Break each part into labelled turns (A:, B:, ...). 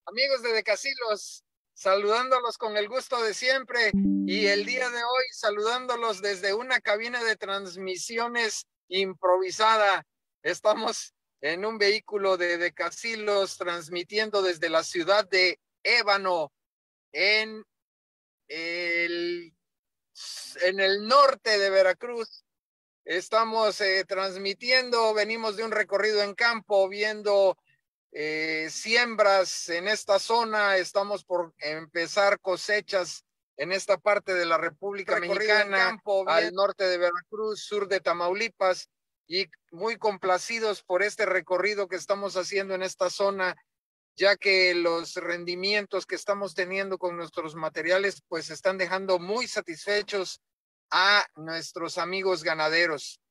A: Amigos de Decasilos, saludándolos con el gusto de siempre y el día de hoy saludándolos desde una cabina de transmisiones improvisada. Estamos en un vehículo de Decasilos transmitiendo desde la ciudad de Ébano en el, en el norte de Veracruz. Estamos transmitiendo, venimos de un recorrido en campo viendo siembras en esta zona, estamos por empezar cosechas en esta parte de la República Mexicana, campo, al norte de Veracruz, sur de Tamaulipas, y muy complacidos por este recorrido que estamos haciendo en esta zona, ya que los rendimientos que estamos teniendo con nuestros materiales pues están dejando muy satisfechos a nuestros amigos ganaderos.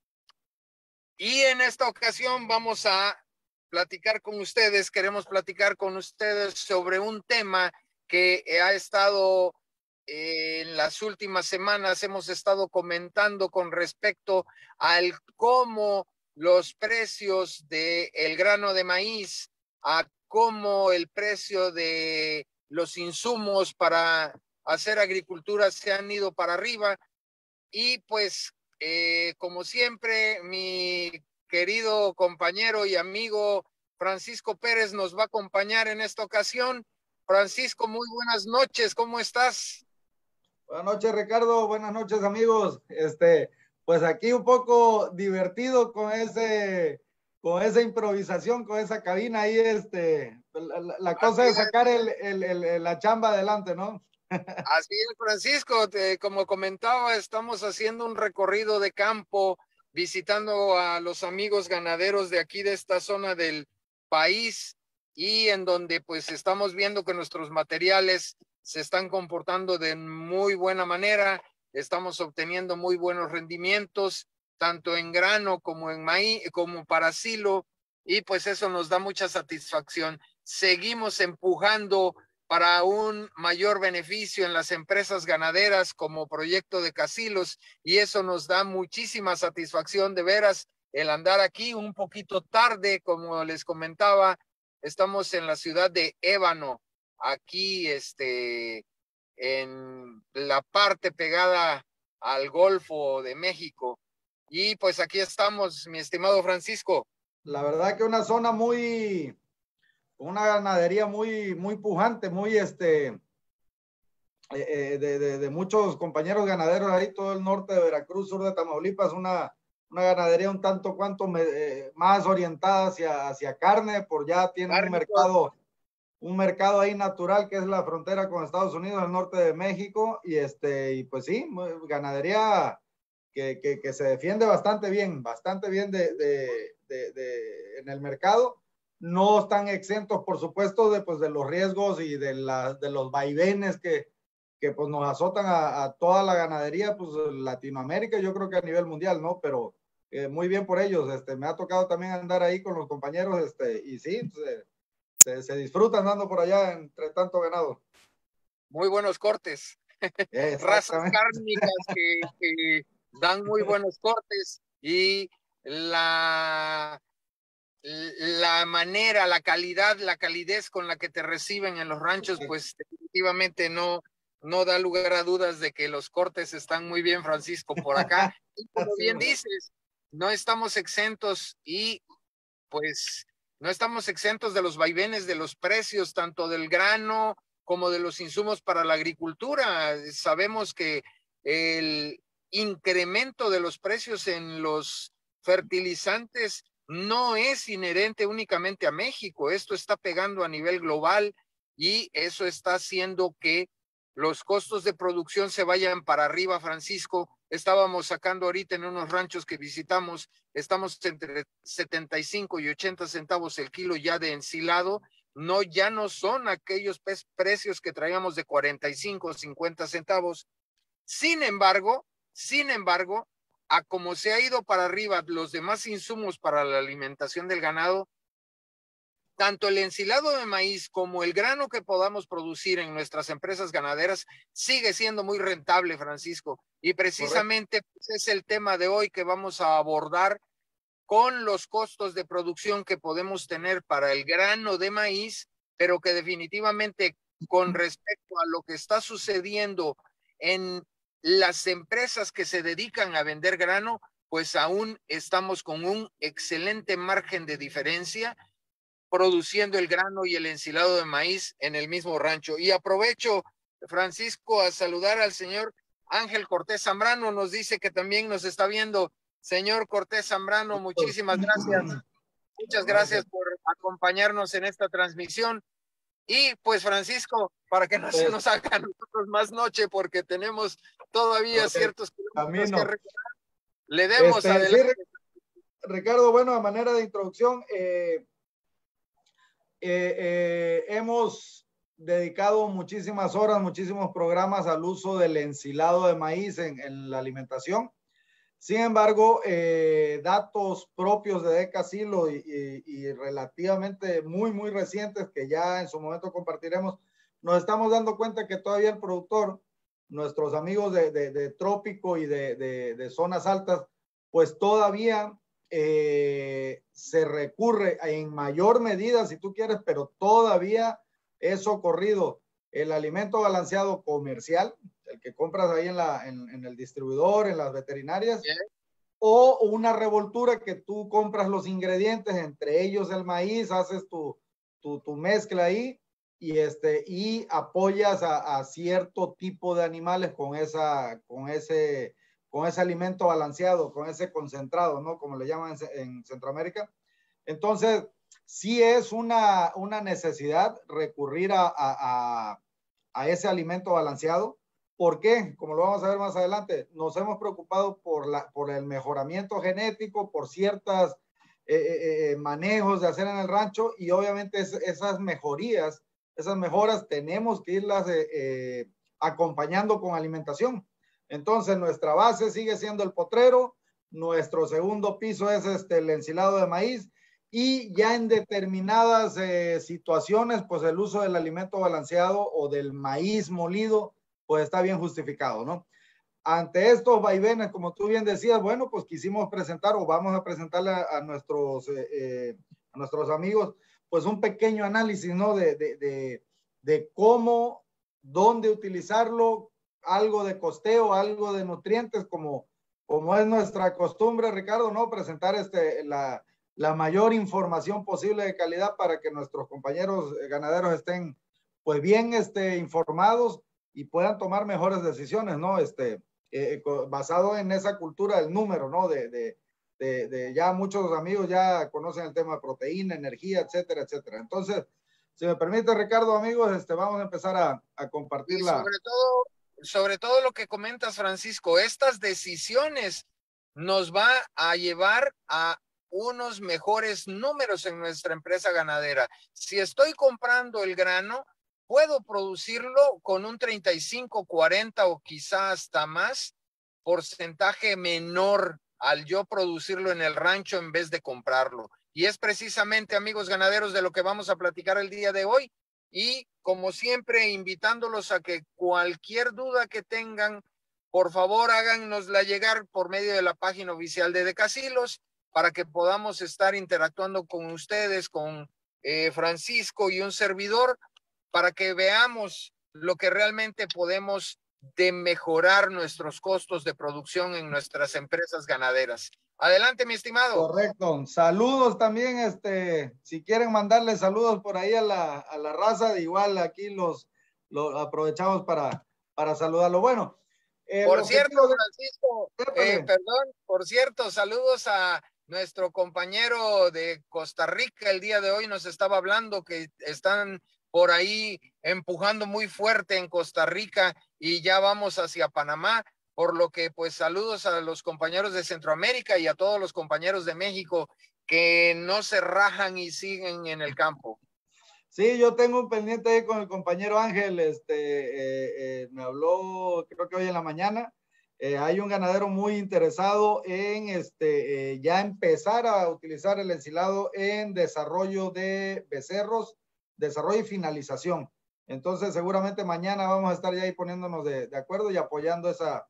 A: Y en esta ocasión vamos a platicar con ustedes, queremos platicar con ustedes sobre un tema que ha estado en las últimas semanas, hemos estado comentando con respecto al cómo los precios del grano de maíz, a cómo el precio de los insumos para hacer agricultura se han ido para arriba. Y pues, como siempre, mi querido compañero y amigo Francisco Pérez nos va a acompañar en esta ocasión. Francisco, muy buenas noches, ¿cómo estás?
B: Buenas noches, Ricardo. Buenas noches, amigos. Pues aquí un poco divertido con esa improvisación, con esa cabina ahí, la cosa es sacar la chamba adelante, ¿no?
A: Así es, Francisco, como comentaba, estamos haciendo un recorrido de campo, visitando a los amigos ganaderos de aquí, de esta zona del país, y en donde pues estamos viendo que nuestros materiales se están comportando de muy buena manera, estamos obteniendo muy buenos rendimientos, tanto en grano como en maíz, como para silo, y pues eso nos da mucha satisfacción. Seguimos empujando para un mayor beneficio en las empresas ganaderas como proyecto de Casilos, y eso nos da muchísima satisfacción. De veras, el andar aquí un poquito tarde, como les comentaba, estamos en la ciudad de Ébano, aquí en la parte pegada al Golfo de México. Y pues aquí estamos, mi estimado Francisco.
B: La verdad que una zona una ganadería muy pujante, de muchos compañeros ganaderos ahí, todo el norte de Veracruz, sur de Tamaulipas, una ganadería un tanto cuanto más orientada hacia carne, por ya tiene un mercado ahí natural que es la frontera con Estados Unidos, el norte de México, y pues sí, ganadería que se defiende bastante bien en el mercado. No están exentos, por supuesto, pues, de los riesgos y de los vaivenes que pues nos azotan a toda la ganadería, pues Latinoamérica, yo creo que a nivel mundial, ¿no? Pero muy bien por ellos, me ha tocado también andar ahí con los compañeros, y sí, se disfruta andando por allá entre tanto ganado.
A: Muy buenos cortes. Razas
B: Exactamente.
A: cárnicas que dan muy buenos cortes, y la, la manera, la calidad, la calidez con la que te reciben en los ranchos, pues definitivamente no da lugar a dudas de que los cortes están muy bien, Francisco, por acá. Y como
B: Así
A: bien
B: es.
A: dices, no estamos exentos y pues no estamos exentos de los vaivenes de los precios, tanto del grano como de los insumos para la agricultura. Sabemos que el incremento de los precios en los fertilizantes no es inherente únicamente a México, esto está pegando a nivel global, y eso está haciendo que los costos de producción se vayan para arriba, Francisco. Estábamos sacando ahorita en unos ranchos que visitamos, estamos entre 75 y 80 centavos el kilo ya de ensilado. No, ya no son aquellos precios que traíamos de 45 o 50 centavos. Sin embargo, a como se ha ido para arriba los demás insumos para la alimentación del ganado, tanto el ensilado de maíz como el grano que podamos producir en nuestras empresas ganaderas sigue siendo muy rentable, Francisco. Y
B: Correcto.
A: precisamente pues, es el tema de hoy que vamos a abordar, con los costos de producción que podemos tener para el grano de maíz, pero que definitivamente con respecto a lo que está sucediendo en las empresas que se dedican a vender grano, pues aún estamos con un excelente margen de diferencia produciendo el grano y el ensilado de maíz en el mismo rancho. Y aprovecho, Francisco, a saludar al señor Ángel Cortés Zambrano, nos dice que también nos está viendo. Señor Cortés Zambrano, muchísimas gracias. Muchas gracias por acompañarnos en esta transmisión. Y pues, Francisco, para que no se nos haga a nosotros más noche, porque tenemos todavía ciertos kilómetros que recorrer, le demos adelante.
B: Sí, Ricardo, bueno, a manera de introducción, hemos dedicado muchísimas horas, muchísimos programas al uso del ensilado de maíz en la alimentación. Sin embargo, datos propios de Decasilo y relativamente muy recientes que ya en su momento compartiremos, nos estamos dando cuenta que todavía el productor, nuestros amigos de trópico y de zonas altas, pues todavía se recurre en mayor medida, si tú quieres, pero todavía es socorrido el alimento balanceado comercial, el que compras ahí en el distribuidor, en las veterinarias, o una revoltura que tú compras los ingredientes, entre ellos el maíz, haces tu mezcla ahí y apoyas a cierto tipo de animales con ese alimento balanceado, con ese concentrado, ¿no? Como le llaman en Centroamérica. Entonces, sí es una necesidad recurrir a ese alimento balanceado. ¿Por qué? Como lo vamos a ver más adelante, nos hemos preocupado por el mejoramiento genético, por ciertos manejos de hacer en el rancho, y obviamente esas mejoras tenemos que irlas acompañando con alimentación. Entonces, nuestra base sigue siendo el potrero, nuestro segundo piso es el ensilado de maíz, y ya en determinadas situaciones, pues el uso del alimento balanceado o del maíz molido, pues está bien justificado, ¿no? Ante estos vaivenes, como tú bien decías, bueno, pues quisimos presentar o vamos a presentarle a nuestros amigos, pues un pequeño análisis, ¿no? De cómo, dónde utilizarlo, algo de costeo, algo de nutrientes, como es nuestra costumbre, Ricardo, ¿no? Presentar la mayor información posible de calidad para que nuestros compañeros ganaderos estén pues bien informados y puedan tomar mejores decisiones, ¿no? Basado en esa cultura del número, ¿no? Ya muchos amigos ya conocen el tema de proteína, energía, etcétera, etcétera. Entonces, si me permite, Ricardo, amigos, vamos a empezar a compartir
A: sobre todo lo que comentas, Francisco, estas decisiones nos va a llevar a unos mejores números en nuestra empresa ganadera. Si estoy comprando el grano, puedo producirlo con un 35, 40 o quizás hasta más porcentaje menor al yo producirlo en el rancho en vez de comprarlo. Y es precisamente, amigos ganaderos, de lo que vamos a platicar el día de hoy. Y como siempre, invitándolos a que cualquier duda que tengan, por favor, háganosla llegar por medio de la página oficial de Decasilos para que podamos estar interactuando con ustedes, con Francisco y un servidor, para que veamos lo que realmente podemos de mejorar nuestros costos de producción en nuestras empresas ganaderas. Adelante, mi estimado.
B: Correcto. Saludos también, si quieren mandarle saludos por ahí a la raza, igual aquí los aprovechamos para saludarlo. Bueno.
A: Por cierto, Francisco, perdón, por cierto, saludos a nuestro compañero de Costa Rica. El día de hoy nos estaba hablando que están por ahí empujando muy fuerte en Costa Rica y ya vamos hacia Panamá, por lo que pues saludos a los compañeros de Centroamérica y a todos los compañeros de México que no se rajan y siguen en el campo.
B: Sí, yo tengo un pendiente ahí con el compañero Ángel, me habló creo que hoy en la mañana. Hay un ganadero muy interesado en ya empezar a utilizar el ensilado en desarrollo de becerros, desarrollo y finalización. Entonces seguramente mañana vamos a estar ya ahí poniéndonos de acuerdo y apoyando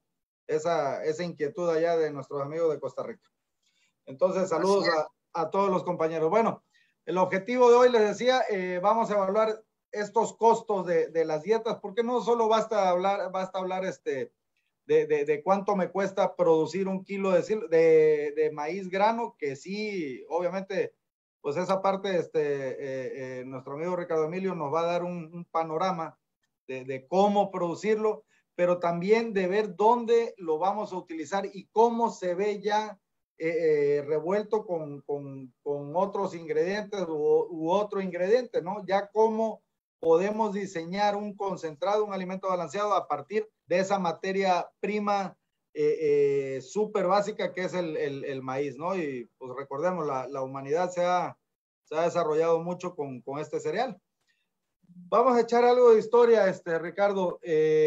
B: esa inquietud allá de nuestros amigos de Costa Rica. Entonces saludos a todos los compañeros. Bueno, el objetivo de hoy, les decía, vamos a evaluar estos costos de las dietas, porque no solo basta hablar de cuánto me cuesta producir un kilo de maíz grano, que sí, obviamente, pues esa parte, nuestro amigo Ricardo Emilio nos va a dar un panorama de cómo producirlo, pero también de ver dónde lo vamos a utilizar y cómo se ve ya revuelto con otros ingredientes u otro ingrediente, ¿no? Ya cómo podemos diseñar un concentrado, un alimento balanceado a partir de esa materia prima súper básica que es el maíz, ¿no? Y pues recordemos, la humanidad se ha desarrollado mucho con este cereal. Vamos a echar algo de historia, Ricardo.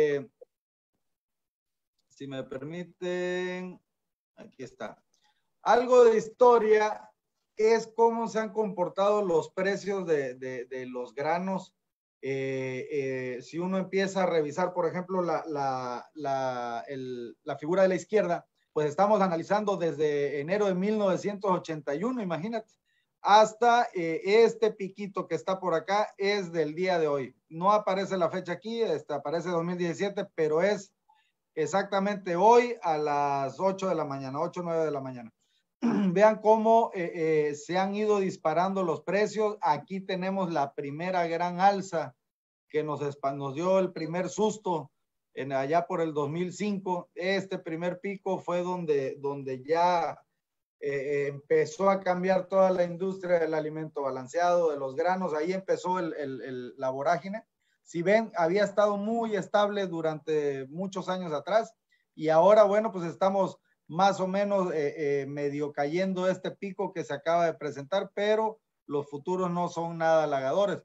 B: Si me permiten, aquí está. Algo de historia es cómo se han comportado los precios de los granos. Si uno empieza a revisar, por ejemplo, la figura de la izquierda, pues estamos analizando desde enero de 1981, imagínate, hasta este piquito que está por acá es del día de hoy. No aparece la fecha aquí, aparece 2017, pero es exactamente hoy a las 8 de la mañana, 8 o 9 de la mañana. Vean cómo se han ido disparando los precios. Aquí tenemos la primera gran alza que nos dio el primer susto allá por el 2005. Este primer pico fue donde ya empezó a cambiar toda la industria del alimento balanceado, de los granos. Ahí empezó la vorágine. Si ven, había estado muy estable durante muchos años atrás y ahora, bueno, pues estamos más o menos medio cayendo este pico que se acaba de presentar, pero los futuros no son nada halagadores.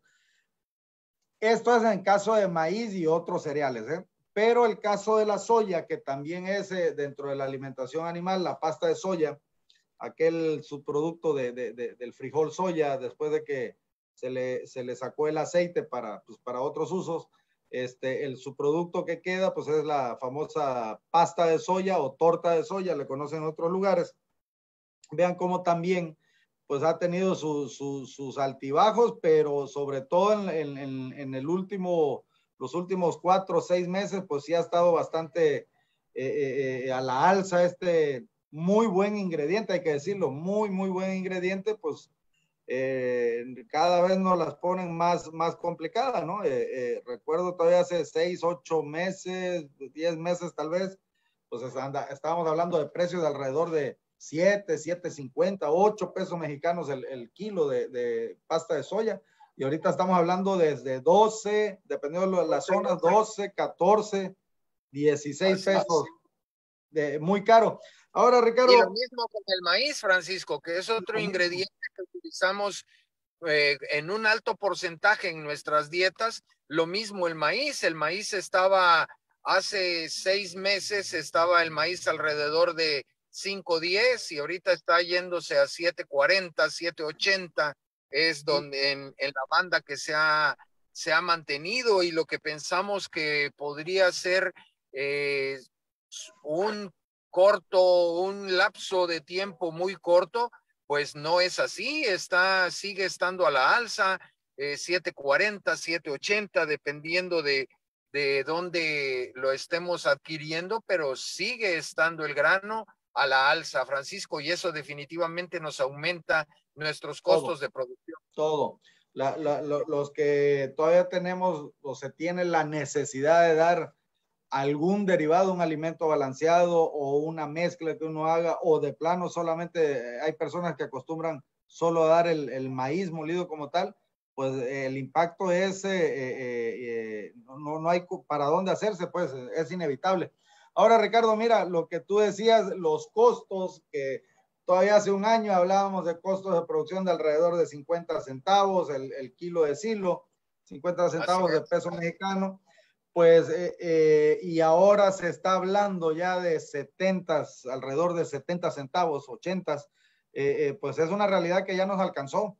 B: Esto es en caso de maíz y otros cereales, pero el caso de la soya, que también es dentro de la alimentación animal, la pasta de soya, aquel subproducto del frijol soya, después de que se le sacó el aceite para otros usos, el subproducto que queda, pues es la famosa pasta de soya o torta de soya, le conocen en otros lugares. Vean cómo también pues ha tenido sus altibajos, pero sobre todo en los últimos 4 o 6 meses, pues sí ha estado bastante a la alza muy buen ingrediente, hay que decirlo, muy, muy buen ingrediente, pues cada vez nos las ponen más complicadas, ¿no? Recuerdo todavía hace 6, 8 meses, 10 meses tal vez, pues estábamos hablando de precios de alrededor de 7.50, 8 pesos mexicanos el kilo de pasta de soya, y ahorita estamos hablando desde 12, dependiendo de las zonas, 12, 14, 16 pesos, muy caro. Ahora, Ricardo.
A: Y lo mismo con el maíz, Francisco, que es otro ingrediente que utilizamos en un alto porcentaje en nuestras dietas. Lo mismo el maíz estaba hace 6 meses, estaba el maíz alrededor de 5.10 y ahorita está yéndose a 7.40, 7.80, es donde en la banda que se ha mantenido, y lo que pensamos que podría ser un lapso de tiempo muy corto, pues no es así, sigue estando a la alza, 7.40, 7.80, dependiendo de dónde lo estemos adquiriendo, pero sigue estando el grano a la alza, Francisco, y eso definitivamente nos aumenta nuestros costos de producción.
B: Todo. Los que todavía tenemos o se tiene la necesidad de dar algún derivado, un alimento balanceado o una mezcla que uno haga, o de plano solamente hay personas que acostumbran solo a dar el maíz molido como tal, pues el impacto es, no hay para dónde hacerse, pues es inevitable. Ahora, Ricardo, mira, lo que tú decías, los costos, que todavía hace un año hablábamos de costos de producción de alrededor de 50 centavos el kilo de silo, 50 centavos de peso mexicano. Pues, y ahora se está hablando ya de 70, alrededor de 70 centavos, 80, pues es una realidad que ya nos alcanzó.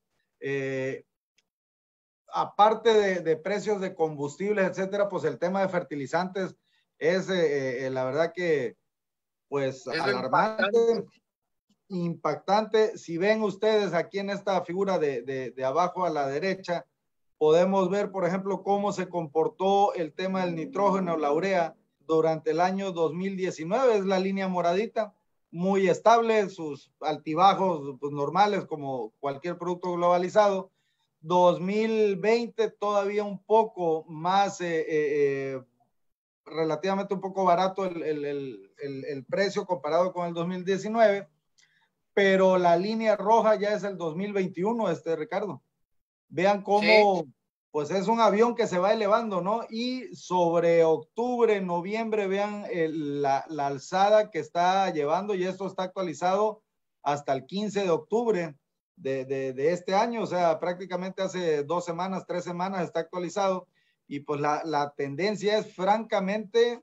B: Aparte de precios de combustibles, etcétera, pues el tema de fertilizantes es la verdad que, pues, es alarmante. impactante. Si ven ustedes aquí en esta figura de abajo a la derecha, podemos ver, por ejemplo, cómo se comportó el tema del nitrógeno, la urea, durante el año 2019. Es la línea moradita, muy estable, sus altibajos pues, normales como cualquier producto globalizado. 2020 todavía un poco más, relativamente un poco barato el precio comparado con el 2019, pero la línea roja ya es el 2021, Ricardo. Vean cómo, sí, pues es un avión que se va elevando, ¿no? Y sobre octubre, noviembre, vean la alzada que está llevando, y esto está actualizado hasta el 15 de octubre de este año, o sea, prácticamente hace 2 semanas, 3 semanas está actualizado, y pues la tendencia es francamente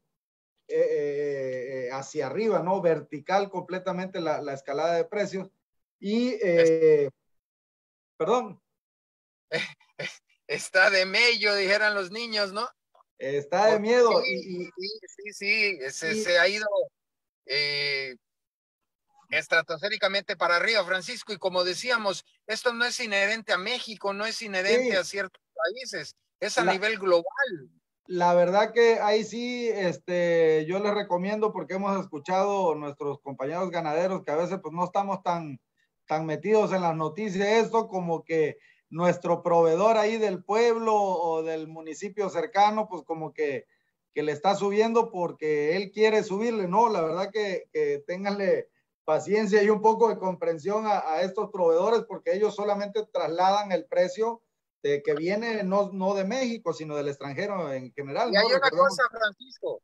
B: hacia arriba, ¿no? Vertical completamente la escalada de precios. Y, perdón.
A: Está de mello, dijeran los niños, ¿no?
B: Está de miedo.
A: Sí, se ha ido estratosféricamente para arriba, Francisco, y como decíamos, esto no es inherente a México, no es inherente a ciertos países, es a nivel global.
B: La verdad que ahí sí, yo les recomiendo, porque hemos escuchado nuestros compañeros ganaderos que a veces pues no estamos tan metidos en las noticias, esto como que nuestro proveedor ahí del pueblo o del municipio cercano, pues como que le está subiendo porque él quiere subirle, ¿no? La verdad que ténganle paciencia y un poco de comprensión a estos proveedores, porque ellos solamente trasladan el precio que viene no de México, sino del extranjero en general.
A: Y hay una cosa, Francisco,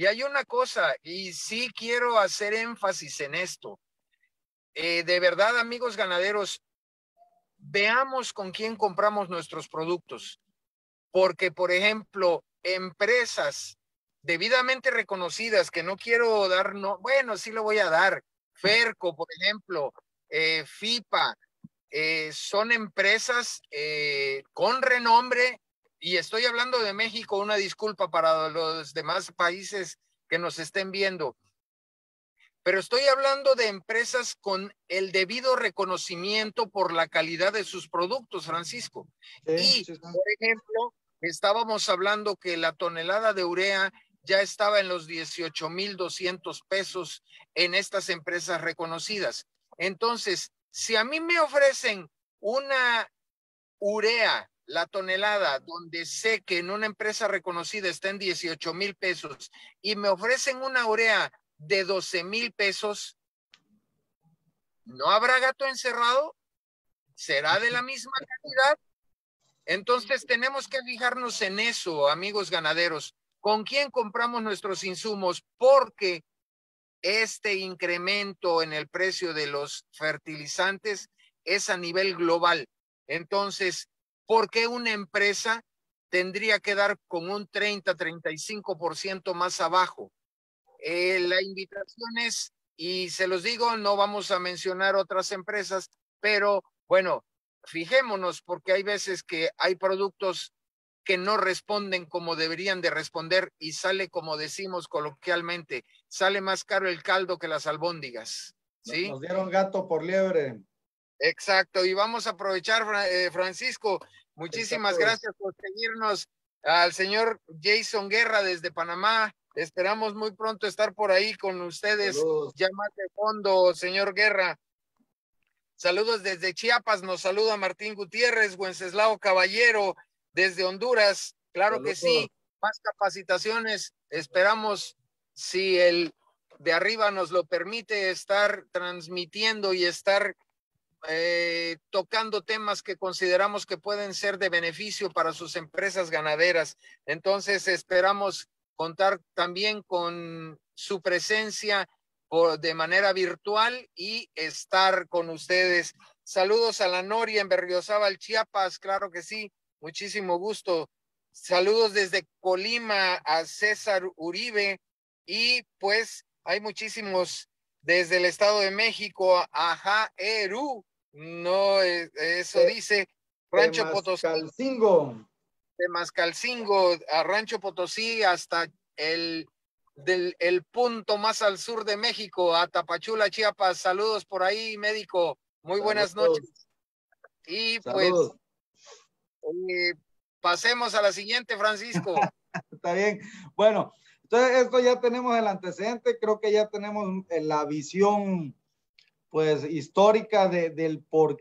A: y sí quiero hacer énfasis en esto. De verdad, amigos ganaderos, veamos con quién compramos nuestros productos. Porque, por ejemplo, empresas debidamente reconocidas, que no quiero dar, no, bueno, sí lo voy a dar, Ferco, por ejemplo, FIPA, son empresas con renombre, y estoy hablando de México, una disculpa para los demás países que nos estén viendo, pero estoy hablando de empresas con el debido reconocimiento por la calidad de sus productos, Francisco. Sí, y, por ejemplo, estábamos hablando que la tonelada de urea ya estaba en los 18,200 pesos en estas empresas reconocidas. Entonces, si a mí me ofrecen una urea, la tonelada, donde sé que en una empresa reconocida está en 18,000 pesos, y me ofrecen una urea de 12,000 pesos, ¿no habrá gato encerrado? ¿Será de la misma calidad? Entonces tenemos que fijarnos en eso, amigos ganaderos. ¿Con quién compramos nuestros insumos? Porque este incremento en el precio de los fertilizantes es a nivel global. Entonces, ¿por qué una empresa tendría que dar con un 30-35% más abajo? La invitación es, y se los digo, no vamos a mencionar otras empresas, pero bueno, fijémonos, porque hay veces que hay productos que no responden como deberían de responder, y sale, como decimos coloquialmente, sale más caro el caldo que las albóndigas, ¿sí?
B: Nos dieron gato por liebre.
A: Exacto, y vamos a aprovechar, Francisco, muchísimas gracias por seguirnos, al señor Jason Guerra desde Panamá. Esperamos muy pronto estar por ahí con ustedes. Saludos. Ya más de fondo, señor Guerra. Saludos desde Chiapas, nos saluda Martín Gutiérrez, Wenceslao Caballero, desde Honduras. Claro Saludos. Que sí, más capacitaciones. Esperamos, si el de arriba nos lo permite, estar transmitiendo y estar tocando temas que consideramos que pueden ser de beneficio para sus empresas ganaderas. Entonces esperamos contar también con su presencia de manera virtual y estar con ustedes. Saludos a la Noria en Berriozábal, Chiapas, claro que sí, muchísimo gusto. Saludos desde Colima a César Uribe, y pues hay muchísimos desde el Estado de México, ajá, Eru, no, eso dice Rancho Potosí. De Mascalcingo a Rancho Potosí hasta el el punto más al sur de México, a Tapachula, Chiapas. Saludos por ahí, médico. Muy buenas noches. Y
B: saludos.
A: Pues pasemos a la siguiente, Francisco.
B: Está bien. Bueno, entonces esto ya tenemos el antecedente, creo que ya tenemos la visión pues histórica del por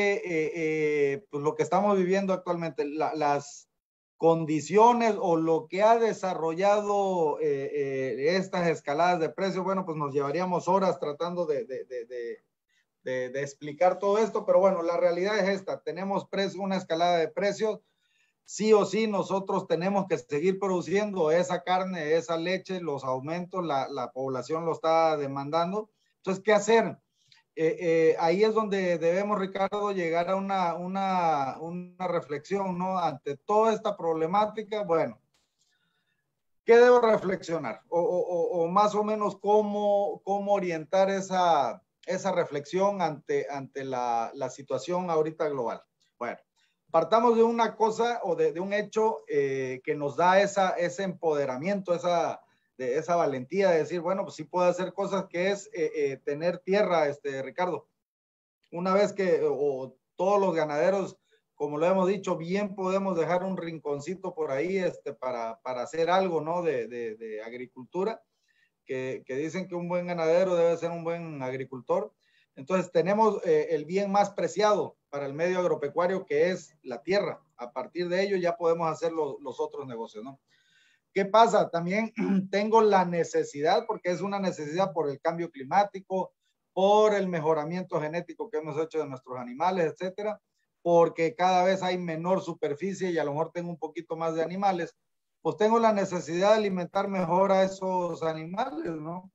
B: qué pues, lo que estamos viviendo actualmente, las condiciones o lo que ha desarrollado estas escaladas de precios. Bueno, pues nos llevaríamos horas tratando de explicar todo esto, pero bueno, la realidad es esta: tenemos una escalada de precios. Sí o sí nosotros tenemos que seguir produciendo esa carne, esa leche, los aumentos, la población lo está demandando. Entonces, ¿qué hacer? Ahí es donde debemos, Ricardo, llegar a una reflexión, ¿no? Ante toda esta problemática. Bueno, ¿qué debo reflexionar? O más o menos cómo orientar esa reflexión ante la situación ahorita global. Bueno, partamos de una cosa o de un hecho que nos da ese empoderamiento, esa valentía de decir, bueno, pues sí puedo hacer cosas, que es tener tierra, Ricardo. Una vez que todos los ganaderos, como lo hemos dicho, bien podemos dejar un rinconcito por ahí para hacer algo, ¿no? de agricultura, que dicen que un buen ganadero debe ser un buen agricultor. Entonces tenemos el bien más preciado para el medio agropecuario, que es la tierra. A partir de ello ya podemos hacer los otros negocios, ¿no? ¿Qué pasa? También tengo la necesidad, porque es una necesidad por el cambio climático, por el mejoramiento genético que hemos hecho de nuestros animales, etcétera, porque cada vez hay menor superficie y a lo mejor tengo un poquito más de animales, pues tengo la necesidad de alimentar mejor a esos animales, ¿no?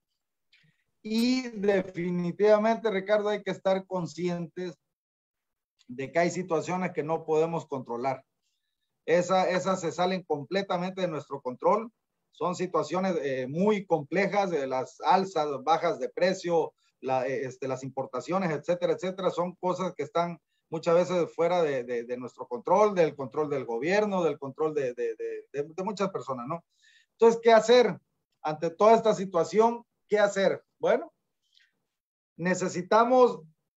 B: Y definitivamente, Ricardo, hay que estar conscientes de que hay situaciones que no podemos controlar. Esas se salen completamente de nuestro control. Son situaciones muy complejas, de las alzas, bajas de precio, las importaciones, etcétera, etcétera. Son cosas que están muchas veces fuera de nuestro control, del control del gobierno, del control de muchas personas, ¿no? Entonces, ¿qué hacer ante toda esta situación? ¿Qué hacer? Bueno, necesitamos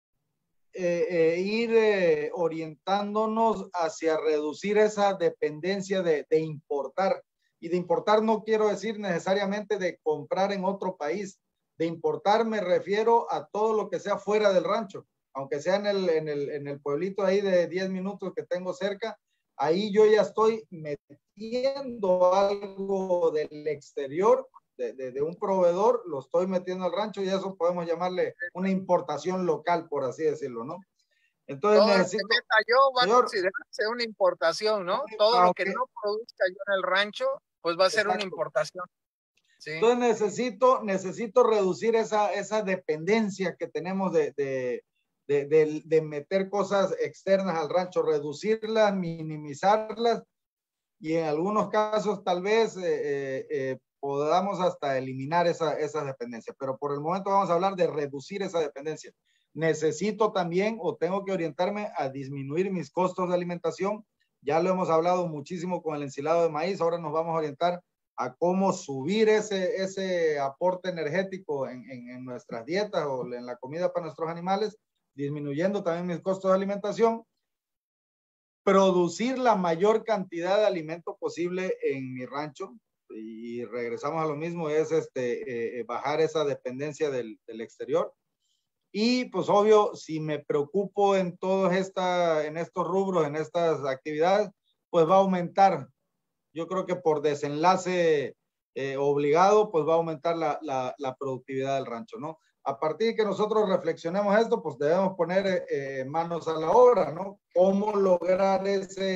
B: ir orientándonos hacia reducir esa dependencia de importar. Y de importar no quiero decir necesariamente de comprar en otro país. De importar me refiero a todo lo que sea fuera del rancho, aunque sea en el pueblito ahí de 10 minutos que tengo cerca. Ahí yo ya estoy metiendo algo del exterior, de un proveedor, lo estoy metiendo al rancho, y eso podemos llamarle una importación local, por así decirlo, ¿no? Entonces
A: todo
B: necesito...
A: lo que meta yo va a considerarse una importación, ¿no? Todo lo que no produzca yo en el rancho, pues va a ser exacto, una importación.
B: Sí. Entonces necesito reducir esa dependencia que tenemos de meter cosas externas al rancho, reducirlas, minimizarlas, y en algunos casos tal vez podamos hasta eliminar esa dependencia. Pero por el momento vamos a hablar de reducir esa dependencia. Necesito también, o tengo que orientarme a disminuir mis costos de alimentación. Ya lo hemos hablado muchísimo con el ensilado de maíz. Ahora nos vamos a orientar a cómo subir ese aporte energético en nuestras dietas o en la comida para nuestros animales, disminuyendo también mis costos de alimentación. Producir la mayor cantidad de alimento posible en mi rancho, y regresamos a lo mismo, es bajar esa dependencia del exterior. Y pues obvio, si me preocupo en todos estos rubros, en estas actividades, pues va a aumentar. Yo creo que por desenlace obligado, pues va a aumentar la productividad del rancho, ¿no? A partir de que nosotros reflexionemos esto, pues debemos poner manos a la obra, ¿no? ¿Cómo lograr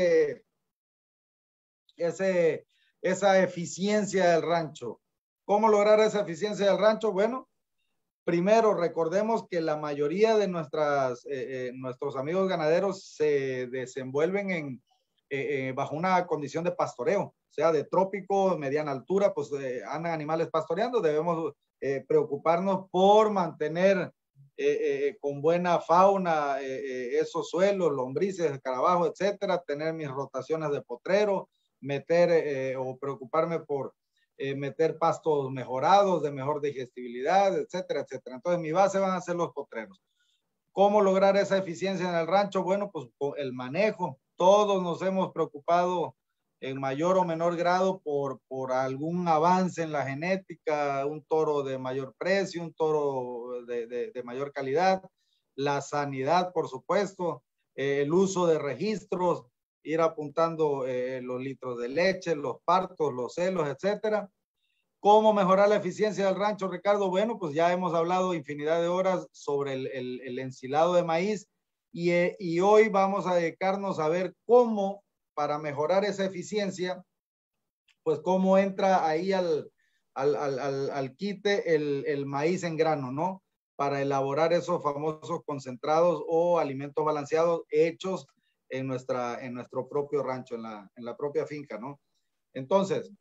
B: esa eficiencia del rancho? ¿Cómo lograr esa eficiencia del rancho? Bueno, primero, recordemos que la mayoría de nuestros amigos ganaderos se desenvuelven bajo una condición de pastoreo, sea de trópico, mediana altura, pues andan animales pastoreando. Debemos preocuparnos por mantener con buena fauna esos suelos, lombrices, escarabajos, etcétera, tener mis rotaciones de potrero, meter o preocuparme por meter pastos mejorados, de mejor digestibilidad, etcétera, etcétera. Entonces mi base van a ser los potreros. ¿Cómo lograr esa eficiencia en el rancho? Bueno, pues con el manejo. Todos nos hemos preocupado en mayor o menor grado por algún avance en la genética, un toro de mayor precio, un toro de mayor calidad, la sanidad, por supuesto, el uso de registros, ir apuntando los litros de leche, los partos, los celos, etcétera. ¿Cómo mejorar la eficiencia del rancho, Ricardo? Bueno, pues ya hemos hablado infinidad de horas sobre el ensilado de maíz y hoy vamos a dedicarnos a ver cómo, para mejorar esa eficiencia, pues cómo entra ahí al quite el maíz en grano, ¿no? Para elaborar esos famosos concentrados o alimentos balanceados hechos en nuestro propio rancho, en la propia finca, ¿no? Entonces,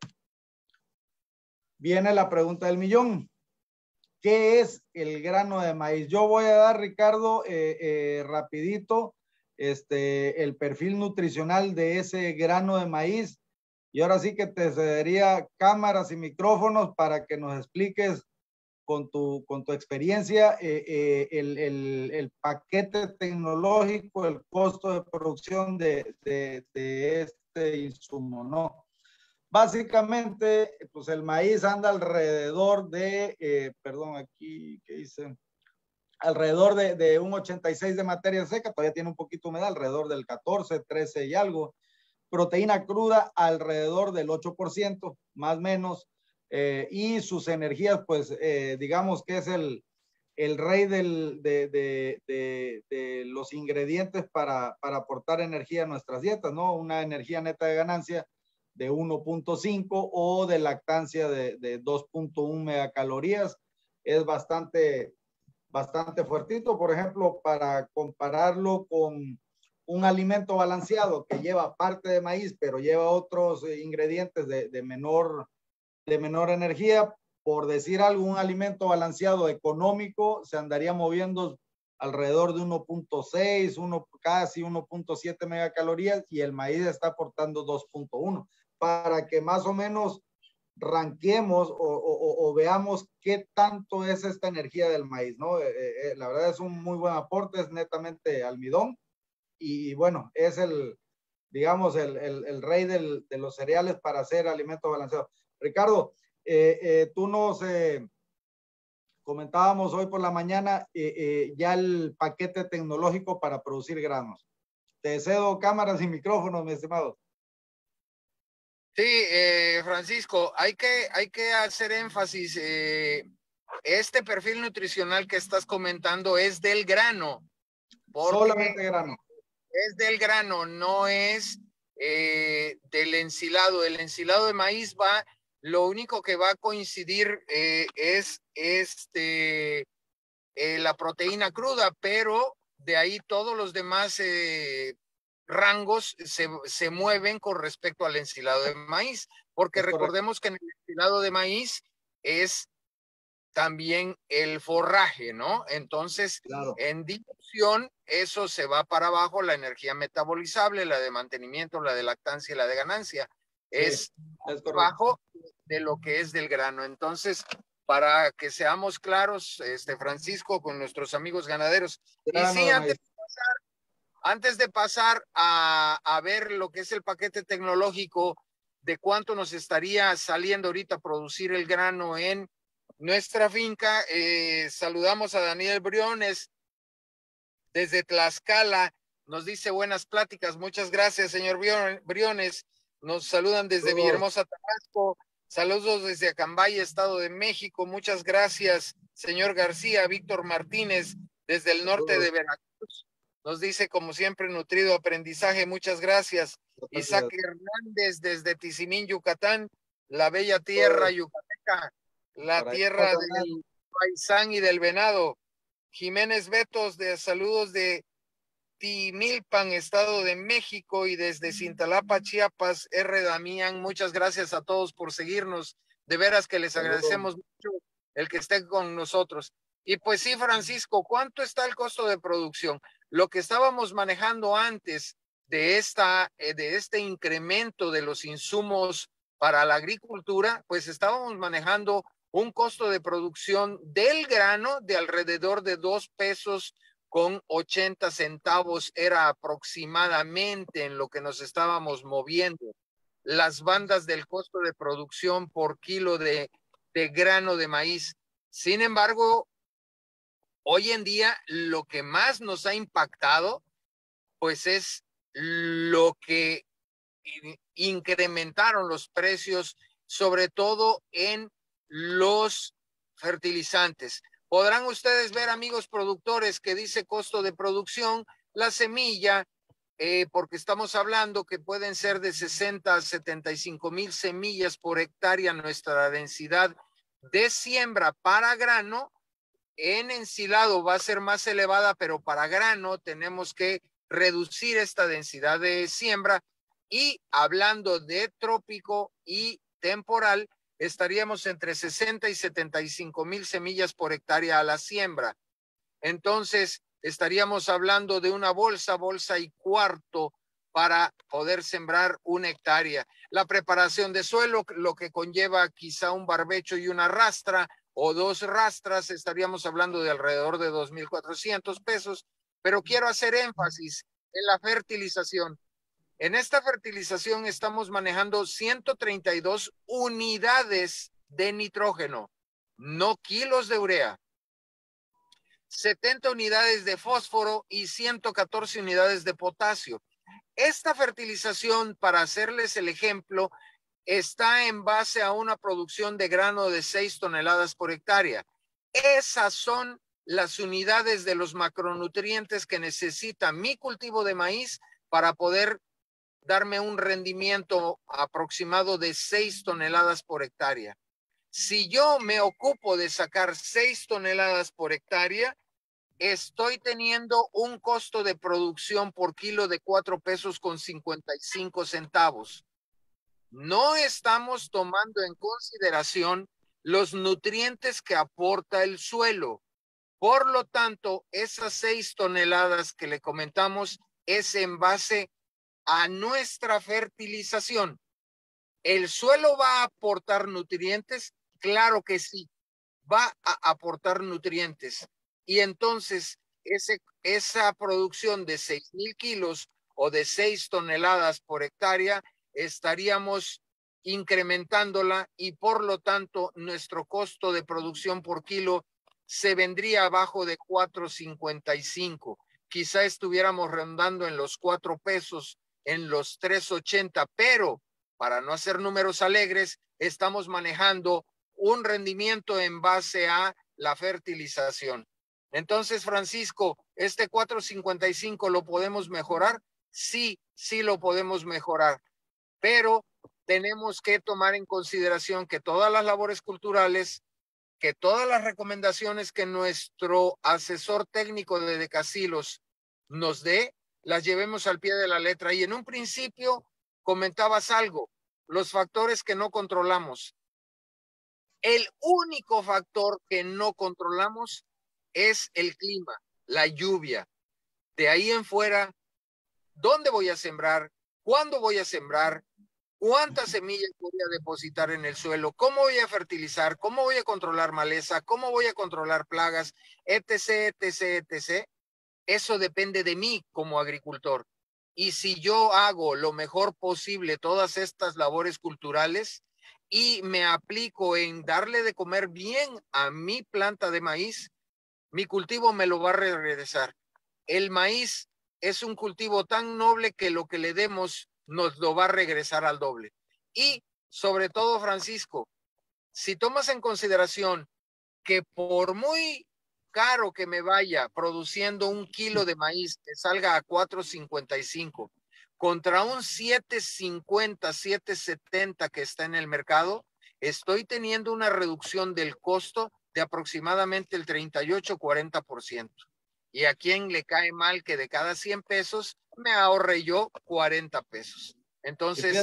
B: viene la pregunta del millón. ¿Qué es el grano de maíz? Yo voy a dar, Ricardo, rapidito, el perfil nutricional de ese grano de maíz. Y ahora sí que te cedería cámaras y micrófonos para que nos expliques con tu experiencia el paquete tecnológico, el costo de producción de este insumo, ¿no? Básicamente, pues el maíz anda alrededor de, perdón, aquí, ¿qué dice? Alrededor de un 86 de materia seca, todavía tiene un poquito de humedad, alrededor del 14, 13 y algo. Proteína cruda alrededor del 8%, más o menos. Y sus energías, pues, digamos que es el rey de los ingredientes para aportar energía a nuestras dietas, ¿no? Una energía neta de ganancia de 1.5 o de lactancia de 2.1 megacalorías. Es bastante fuertito. Por ejemplo, para compararlo con un alimento balanceado que lleva parte de maíz, pero lleva otros ingredientes de menor energía, por decir algo, un alimento balanceado económico se andaría moviendo alrededor de 1.6, casi 1.7 megacalorías y el maíz está aportando 2.1 para que más o menos ranquemos o veamos qué tanto es esta energía del maíz, ¿no? La verdad es un muy buen aporte, es netamente almidón y bueno, es digamos, el rey de los cereales para hacer alimentos balanceados. Ricardo, tú nos comentábamos hoy por la mañana ya el paquete tecnológico para producir granos. Te cedo cámaras y micrófonos, mi estimado.
A: Sí, Francisco, hay que hacer énfasis. Este perfil nutricional que estás comentando es del grano.
B: Solamente grano.
A: Es del grano, no es del ensilado. El ensilado de maíz lo único que va a coincidir es la proteína cruda, pero de ahí todos los demás rangos se mueven con respecto al ensilado de maíz, porque recordemos que en el ensilado de maíz es también el forraje, ¿no? Entonces, claro, en dilución, eso se va para abajo, la energía metabolizable, la de mantenimiento, la de lactancia y la de ganancia. Sí, es bajo de lo que es del grano. Entonces, para que seamos claros, Francisco, con nuestros amigos ganaderos. Grano, y sí, antes de pasar a ver lo que es el paquete tecnológico, de cuánto nos estaría saliendo ahorita producir el grano en nuestra finca, saludamos a Daniel Briones desde Tlaxcala, nos dice buenas pláticas, muchas gracias señor Briones, nos saludan desde Villahermosa, Tabasco, saludos desde Acambay, Estado de México, muchas gracias señor García, Víctor Martínez desde el norte de Veracruz, nos dice como siempre nutrido aprendizaje, muchas gracias. Isaac Hernández desde Tizimín, Yucatán, la bella tierra yucateca, la tierra del paisán y del venado. Jiménez Betos, de saludos de Timilpan, Estado de México, y desde Cintalapa, Chiapas, R. Damián, muchas gracias a todos por seguirnos, de veras que les agradecemos mucho el que estén con nosotros. Y pues sí, Francisco, ¿cuánto está el costo de producción? Lo que estábamos manejando antes de este incremento de los insumos para la agricultura, pues estábamos manejando un costo de producción del grano de alrededor de 2 pesos con 80 centavos, era aproximadamente en lo que nos estábamos moviendo. Las bandas del costo de producción por kilo de grano de maíz. Sin embargo, hoy en día lo que más nos ha impactado, pues es lo que incrementaron los precios, sobre todo en los fertilizantes. Podrán ustedes ver, amigos productores, que dice costo de producción, la semilla, porque estamos hablando que pueden ser de 60 a 75 mil semillas por hectárea nuestra densidad de siembra para grano. En ensilado va a ser más elevada, pero para grano tenemos que reducir esta densidad de siembra. Y hablando de trópico y temporal, estaríamos entre 60 y 75 mil semillas por hectárea a la siembra. Entonces, estaríamos hablando de una bolsa y cuarto para poder sembrar una hectárea. La preparación de suelo, lo que conlleva quizá un barbecho y una rastra o 2 rastras, estaríamos hablando de alrededor de 2,400 pesos, pero quiero hacer énfasis en la fertilización. En esta fertilización estamos manejando 132 unidades de nitrógeno, no kilos de urea. 70 unidades de fósforo y 114 unidades de potasio. Esta fertilización, para hacerles el ejemplo, está en base a una producción de grano de 6 toneladas por hectárea. Esas son las unidades de los macronutrientes que necesita mi cultivo de maíz para poder darme un rendimiento aproximado de 6 toneladas por hectárea. Si yo me ocupo de sacar 6 toneladas por hectárea, estoy teniendo un costo de producción por kilo de 4,55 pesos. No estamos tomando en consideración los nutrientes que aporta el suelo. Por lo tanto, esas 6 toneladas que le comentamos es en base a nuestra fertilización. ¿El suelo va a aportar nutrientes? Claro que sí, va a aportar nutrientes. Y entonces esa producción de 6,000 kilos o de 6 toneladas por hectárea, estaríamos incrementándola y por lo tanto nuestro costo de producción por kilo se vendría abajo de 4,55. Quizá estuviéramos rondando en los 4 pesos, en los 3,80, pero para no hacer números alegres, estamos manejando un rendimiento en base a la fertilización. Entonces, Francisco, ¿este 4,55 lo podemos mejorar? Sí, sí lo podemos mejorar, pero tenemos que tomar en consideración que todas las labores culturales, que todas las recomendaciones que nuestro asesor técnico de Decassilos nos dé, las llevemos al pie de la letra. Y en un principio comentabas algo, los factores que no controlamos. El único factor que no controlamos es el clima, la lluvia. De ahí en fuera, ¿dónde voy a sembrar? ¿Cuándo voy a sembrar? ¿Cuántas semillas voy a depositar en el suelo? ¿Cómo voy a fertilizar? ¿Cómo voy a controlar maleza? ¿Cómo voy a controlar plagas? Etc, etc, etc. Eso depende de mí como agricultor. Y si yo hago lo mejor posible todas estas labores culturales y me aplico en darle de comer bien a mi planta de maíz, mi cultivo me lo va a regresar. El maíz es un cultivo tan noble que lo que le demos nos lo va a regresar al doble. Y sobre todo, Francisco, si tomas en consideración que por muy caro que me vaya produciendo un kilo de maíz que salga a 4,55 contra un 7,50, 7,70 que está en el mercado, estoy teniendo una reducción del costo de aproximadamente el 38-40%. ¿Y a quién le cae mal que de cada 100 pesos me ahorre yo 40 pesos? Entonces,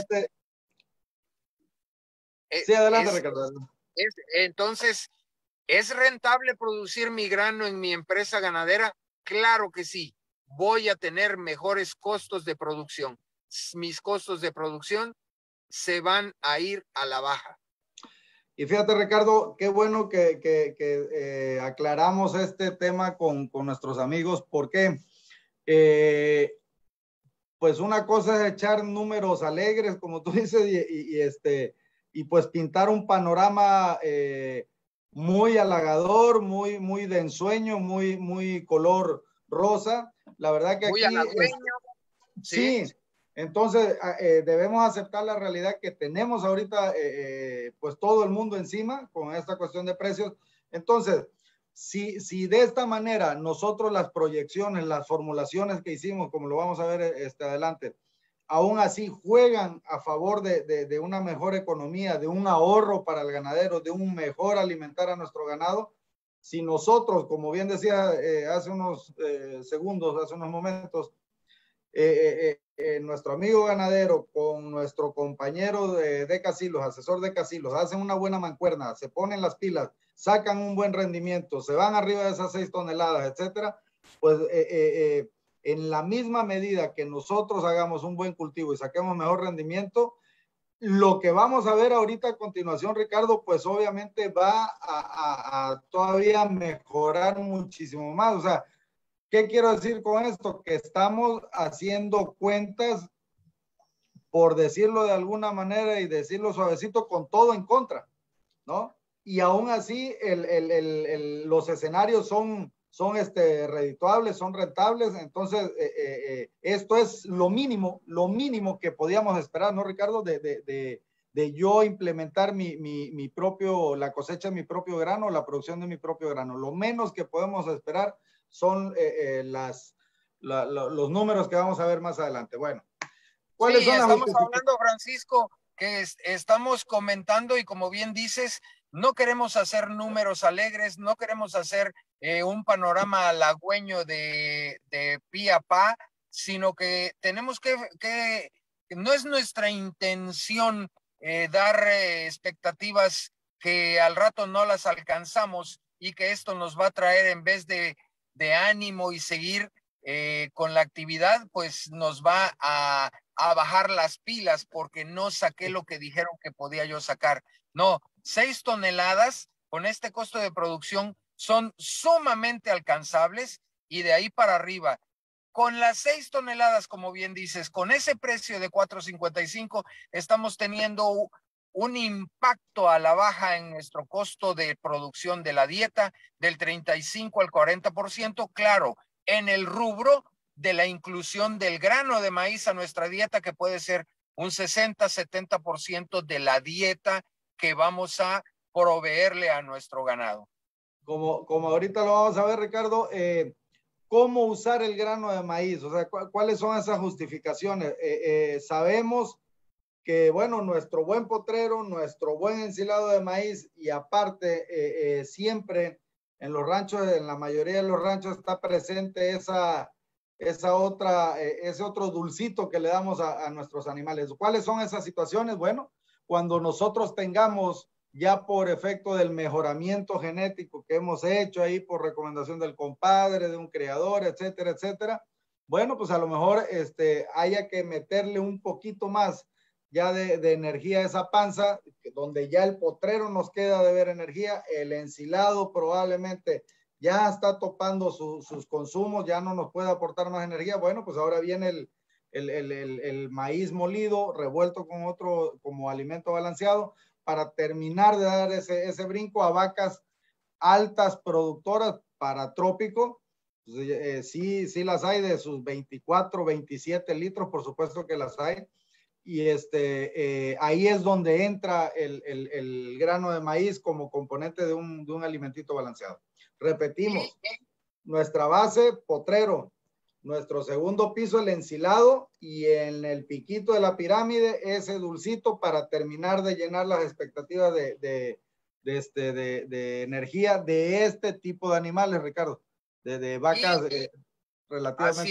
B: sí, adelante, Ricardo.
A: Entonces, ¿es rentable producir mi grano en mi empresa ganadera? Claro que sí. Voy a tener mejores costos de producción. Mis costos de producción se van a ir a la baja.
B: Y fíjate, Ricardo, qué bueno que aclaramos este tema con nuestros amigos, porque pues una cosa es echar números alegres, como tú dices, y pues pintar un panorama muy halagador, muy de ensueño, muy color rosa. La verdad que
A: muy
B: aquí
A: sí.
B: Sí, entonces debemos aceptar la realidad que tenemos ahorita, pues todo el mundo encima con esta cuestión de precios. Entonces, si de esta manera nosotros las proyecciones, las formulaciones que hicimos, como lo vamos a ver adelante, aún así juegan a favor de una mejor economía, de un ahorro para el ganadero, de un mejor alimentar a nuestro ganado, si nosotros, como bien decía hace unos segundos, hace unos momentos, nuestro amigo ganadero con nuestro compañero de Casilos, asesor de Casilos, hacen una buena mancuerna, se ponen las pilas, sacan un buen rendimiento, se van arriba de esas 6 toneladas, etcétera, pues en la misma medida que nosotros hagamos un buen cultivo y saquemos mejor rendimiento, lo que vamos a ver ahorita a continuación, Ricardo, pues obviamente va a todavía mejorar muchísimo más. O sea, ¿qué quiero decir con esto? Que estamos haciendo cuentas, por decirlo de alguna manera y decirlo suavecito, con todo en contra, ¿no? Y aún así los escenarios son redituables, son rentables. Entonces, esto es lo mínimo que podíamos esperar, ¿no, Ricardo? De yo implementar la cosecha de mi propio grano, la producción de mi propio grano. Lo menos que podemos esperar son los números que vamos a ver más adelante. Bueno, ¿cuáles son las
A: estamos hablando, Francisco, que estamos comentando y como bien dices, no queremos hacer números alegres, no queremos hacer un panorama halagüeño de pi a pa, sino que tenemos que no es nuestra intención dar expectativas que al rato no las alcanzamos y que esto nos va a traer en vez de ánimo y seguir con la actividad, pues nos va a bajar las pilas porque no saqué lo que dijeron que podía yo sacar. No, 6 toneladas con este costo de producción son sumamente alcanzables y de ahí para arriba. Con las 6 toneladas, como bien dices, con ese precio de 4.55, estamos teniendo un impacto a la baja en nuestro costo de producción de la dieta del 35 al 40%, claro, en el rubro de la inclusión del grano de maíz a nuestra dieta, que puede ser un 60-70% de la dieta que vamos a proveerle a nuestro ganado.
B: Como ahorita lo vamos a ver, Ricardo, ¿cómo usar el grano de maíz? O sea, ¿cuáles son esas justificaciones? Sabemos que, bueno, nuestro buen potrero, nuestro buen ensilado de maíz y aparte siempre en los ranchos, en la mayoría de los ranchos está presente ese otro dulcito que le damos a nuestros animales. ¿Cuáles son esas situaciones? Bueno, cuando nosotros tengamos ya por efecto del mejoramiento genético que hemos hecho ahí por recomendación del compadre, de un criador, etcétera, etcétera, bueno, pues a lo mejor haya que meterle un poquito más ya de energía a esa panza, donde ya el potrero nos queda de ver energía, el ensilado probablemente ya está topando sus consumos, ya no nos puede aportar más energía. Bueno, pues ahora viene el maíz molido, revuelto con otro como alimento balanceado, para terminar de dar ese brinco a vacas altas productoras para trópico. Sí las hay de sus 24, 27 litros, por supuesto que las hay. Y ahí es donde entra el grano de maíz como componente de un alimentito balanceado. Repetimos, nuestra base, potrero, nuestro segundo piso, el ensilado, y en el piquito de la pirámide, ese dulcito para terminar de llenar las expectativas de energía de este tipo de animales, Ricardo, de vacas relativamente.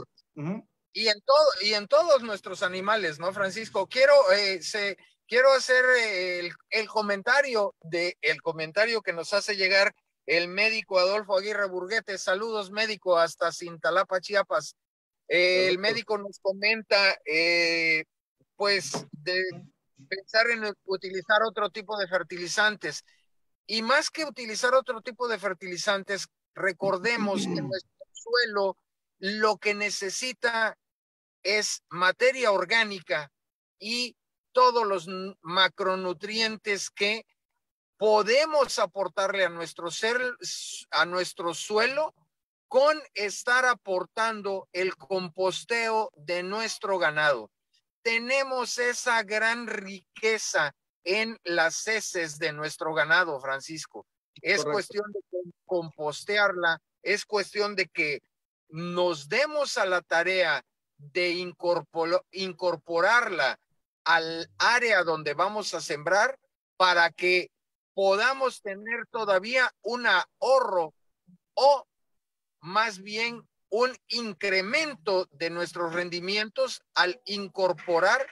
A: Y en todos nuestros animales, ¿no, Francisco? Quiero hacer el comentario que nos hace llegar el médico Adolfo Aguirre Burguete. Saludos, médico, hasta Cintalapa, Chiapas. El médico nos comenta, pues, pensar en utilizar otro tipo de fertilizantes. Y más que utilizar otro tipo de fertilizantes, recordemos que nuestro suelo lo que necesita es materia orgánica y todos los macronutrientes que podemos aportarle a nuestro suelo con estar aportando el composteo de nuestro ganado. Tenemos esa gran riqueza en las heces de nuestro ganado, Francisco. Es Correcto. Cuestión de compostearla, es cuestión de que nos demos a la tarea de incorporarla al área donde vamos a sembrar para que podamos tener todavía un ahorro o más bien un incremento de nuestros rendimientos al incorporar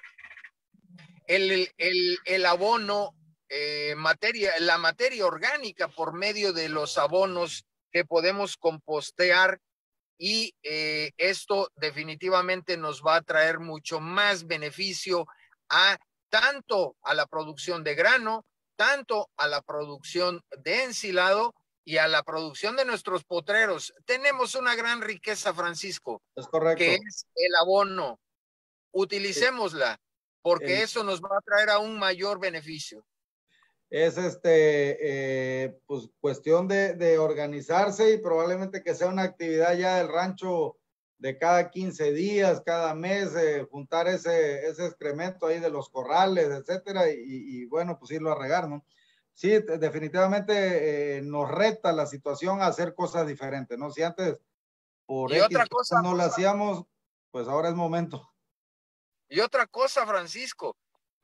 A: el abono, la materia orgánica por medio de los abonos que podemos compostear y esto definitivamente nos va a traer mucho más beneficio tanto a la producción de grano, tanto a la producción de ensilado y a la producción de nuestros potreros. Tenemos una gran riqueza, Francisco,
B: es correcto,
A: que es el abono. Utilicémosla, porque eso nos va a traer aún mayor beneficio.
B: Es pues cuestión de organizarse y probablemente que sea una actividad ya del rancho de cada 15 días, cada mes, juntar ese excremento ahí de los corrales, etcétera, y bueno, pues irlo a regar, ¿no? Sí, definitivamente nos reta la situación a hacer cosas diferentes, ¿no? Si antes por
A: y otra cosa
B: no lo hacíamos, pues ahora es momento.
A: Y otra cosa, Francisco,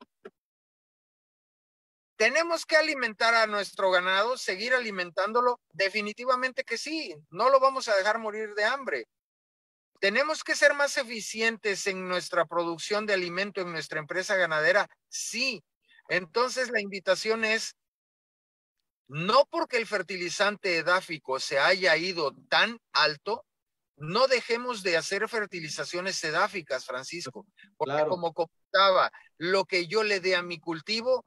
A: ¿tenemos que alimentar a nuestro ganado, seguir alimentándolo? Definitivamente que sí, no lo vamos a dejar morir de hambre. ¿Tenemos que ser más eficientes en nuestra producción de alimento en nuestra empresa ganadera? Sí. Entonces la invitación es, no porque el fertilizante edáfico se haya ido tan alto, no dejemos de hacer fertilizaciones edáficas, Francisco, porque claro, como comentaba, lo que yo le dé a mi cultivo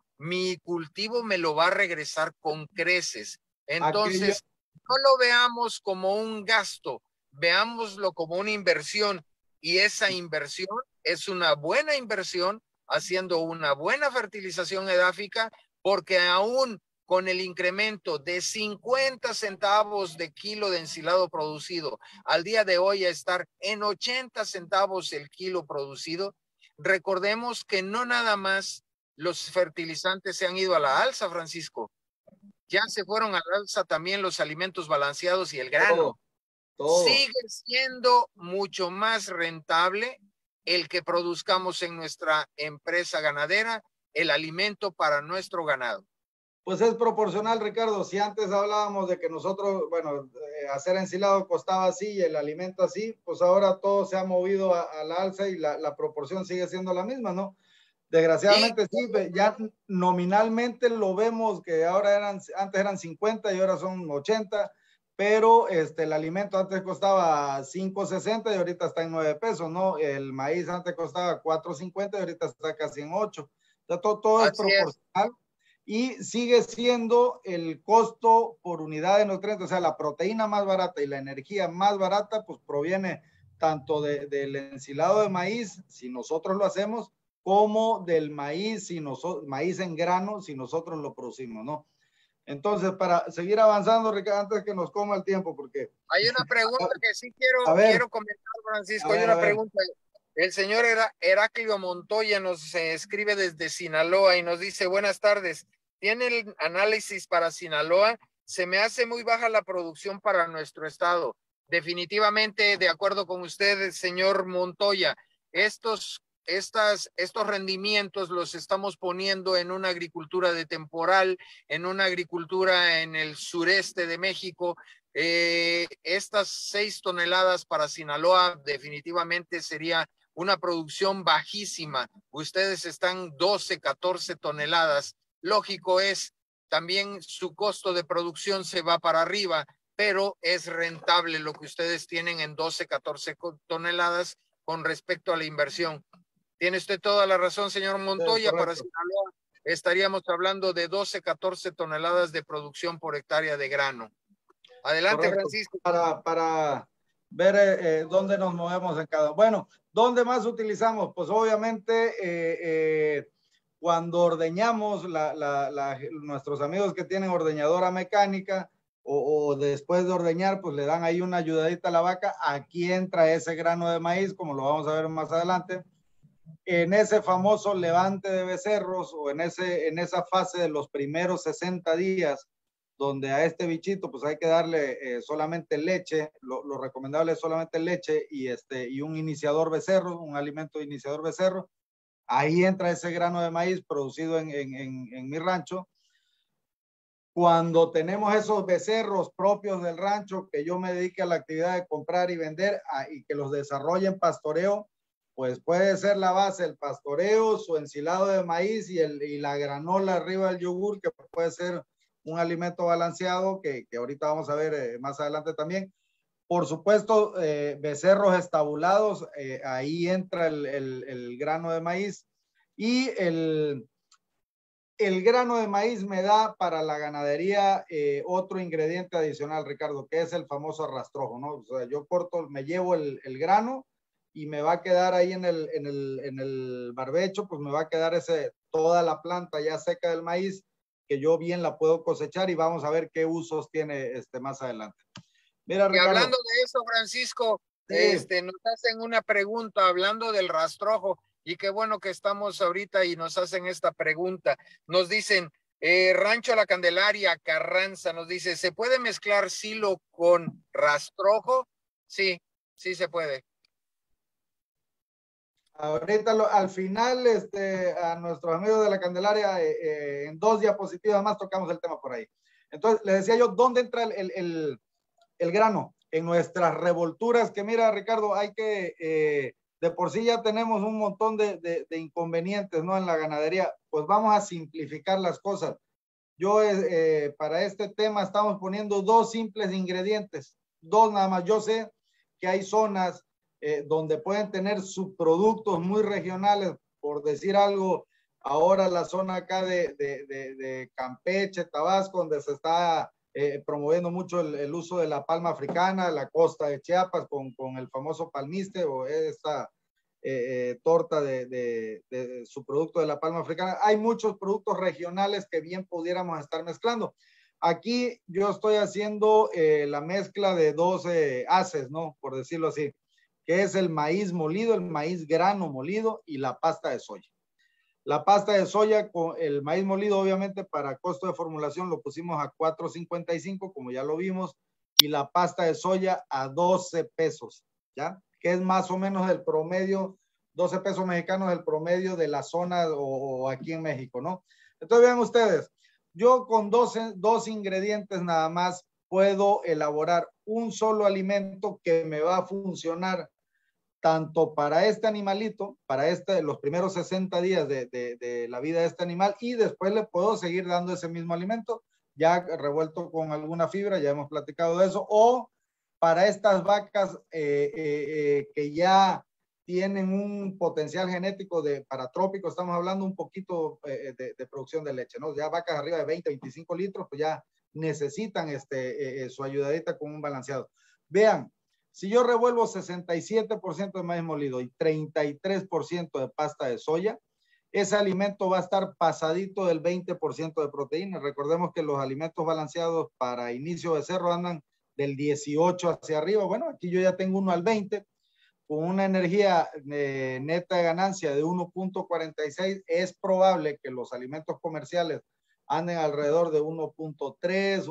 A: me lo va a regresar con creces. Entonces, no lo veamos como un gasto, veámoslo como una inversión, y esa inversión es una buena inversión haciendo una buena fertilización edáfica, porque aún con el incremento de 50 centavos de kilo de ensilado producido, al día de hoy a estar en 80 centavos el kilo producido, recordemos que no nada más los fertilizantes se han ido a la alza, Francisco. Ya se fueron a la alza también los alimentos balanceados y el grano. Todo. Sigue siendo mucho más rentable el que produzcamos en nuestra empresa ganadera el alimento para nuestro ganado.
B: Pues es proporcional, Ricardo. Si antes hablábamos de que nosotros, bueno, hacer ensilado costaba así y el alimento así, pues ahora todo se ha movido a la alza y la proporción sigue siendo la misma, ¿no? Desgraciadamente sí, ya nominalmente lo vemos que ahora antes eran 50 y ahora son 80, pero el alimento antes costaba 5.60 y ahorita está en 9 pesos, ¿no? El maíz antes costaba 4.50 y ahorita está casi en 8. Entonces, todo es proporcional. Y sigue siendo el costo por unidad de nutrientes, o sea, la proteína más barata y la energía más barata, pues proviene tanto del ensilado de maíz, si nosotros lo hacemos, como del maíz, maíz en grano, si nosotros lo producimos, ¿no? Entonces, para seguir avanzando, Ricardo, antes que nos coma el tiempo, porque...
A: Hay una pregunta que sí quiero comentar, Francisco, hay una pregunta. El señor Heraclio Montoya nos escribe desde Sinaloa y nos dice, buenas tardes, ¿tiene el análisis para Sinaloa? Se me hace muy baja la producción para nuestro estado. Definitivamente, de acuerdo con usted, señor Montoya, estos rendimientos los estamos poniendo en una agricultura de temporal, en una agricultura en el sureste de México. Estas 6 toneladas para Sinaloa definitivamente sería una producción bajísima. Ustedes están 12, 14 toneladas. Lógico es, también su costo de producción se va para arriba, pero es rentable lo que ustedes tienen en 12, 14 toneladas con respecto a la inversión. Tiene usted toda la razón, señor Montoya. Para Sinaloa estaríamos hablando de 12, 14 toneladas de producción por hectárea de grano. Adelante, correcto. Francisco.
B: Para ver dónde nos movemos en cada. Bueno, ¿dónde más utilizamos? Pues obviamente cuando ordeñamos, nuestros amigos que tienen ordeñadora mecánica o después de ordeñar, pues le dan ahí una ayudadita a la vaca. Aquí entra ese grano de maíz, como lo vamos a ver más adelante. En ese famoso levante de becerros o en esa fase de los primeros 60 días, donde a este bichito pues hay que darle solamente leche, lo recomendable es solamente leche y un iniciador becerro, un alimento iniciador becerro. Ahí entra ese grano de maíz producido en mi rancho. Cuando tenemos esos becerros propios del rancho, que yo me dedique a la actividad de comprar y vender y que los desarrolle en pastoreo, pues puede ser la base el pastoreo, su ensilado de maíz y la granola arriba del yogur, que puede ser un alimento balanceado, que ahorita vamos a ver más adelante también. Por supuesto, becerros estabulados, ahí entra el grano de maíz. Y el grano de maíz me da para la ganadería otro ingrediente adicional, Ricardo, que es el famoso rastrojo, ¿no? O sea, yo corto, me llevo el grano y me va a quedar ahí en el barbecho, pues me va a quedar toda la planta ya seca del maíz, que yo bien la puedo cosechar y vamos a ver qué usos tiene más adelante.
A: Mira, Ricardo. Y hablando de eso, Francisco, sí. Nos hacen una pregunta hablando del rastrojo, y qué bueno que estamos ahorita y nos hacen esta pregunta. Nos dicen, Rancho La Candelaria, Carranza, nos dice, ¿se puede mezclar silo con rastrojo? Sí, sí se puede.
B: Ahorita al final, a nuestros amigos de La Candelaria, en 2 diapositivas más tocamos el tema por ahí. Entonces, les decía yo, ¿dónde entra el grano? En nuestras revolturas, que mira, Ricardo, hay que, de por sí ya tenemos un montón de inconvenientes, ¿no? En la ganadería, pues vamos a simplificar las cosas. Yo, para este tema, estamos poniendo 2 simples ingredientes, 2 nada más. Yo sé que hay zonas donde pueden tener subproductos muy regionales, por decir algo, ahora la zona acá de Campeche, Tabasco, donde se está promoviendo mucho el uso de la palma africana, la costa de Chiapas con el famoso palmiste o esta torta de subproducto de la palma africana. Hay muchos productos regionales que bien pudiéramos estar mezclando. Aquí yo estoy haciendo la mezcla de 2 haces, ¿no? Por decirlo así, que es el maíz molido, el maíz grano molido y la pasta de soya. La pasta de soya con el maíz molido, obviamente, para costo de formulación lo pusimos a $4.55, como ya lo vimos, y la pasta de soya a 12 pesos, ¿ya? Que es más o menos el promedio, 12 pesos mexicanos, el promedio de la zona o aquí en México, ¿no? Entonces, vean ustedes, yo con 2 ingredientes nada más puedo elaborar un solo alimento que me va a funcionar tanto para este animalito, para los primeros 60 días de la vida de este animal, y después le puedo seguir dando ese mismo alimento, ya revuelto con alguna fibra, ya hemos platicado de eso, o para estas vacas que ya tienen un potencial genético para trópico, estamos hablando un poquito de producción de leche, ¿no? Ya vacas arriba de 20, 25 litros, pues ya necesitan su ayudadita con un balanceado. Vean, si yo revuelvo 67% de maíz molido y 33% de pasta de soya, ese alimento va a estar pasadito del 20% de proteína. Recordemos que los alimentos balanceados para inicio de cerro andan del 18 hacia arriba. Bueno, aquí yo ya tengo uno al 20, con una energía neta de ganancia de 1.46. Es probable que los alimentos comerciales anden alrededor de 1.3,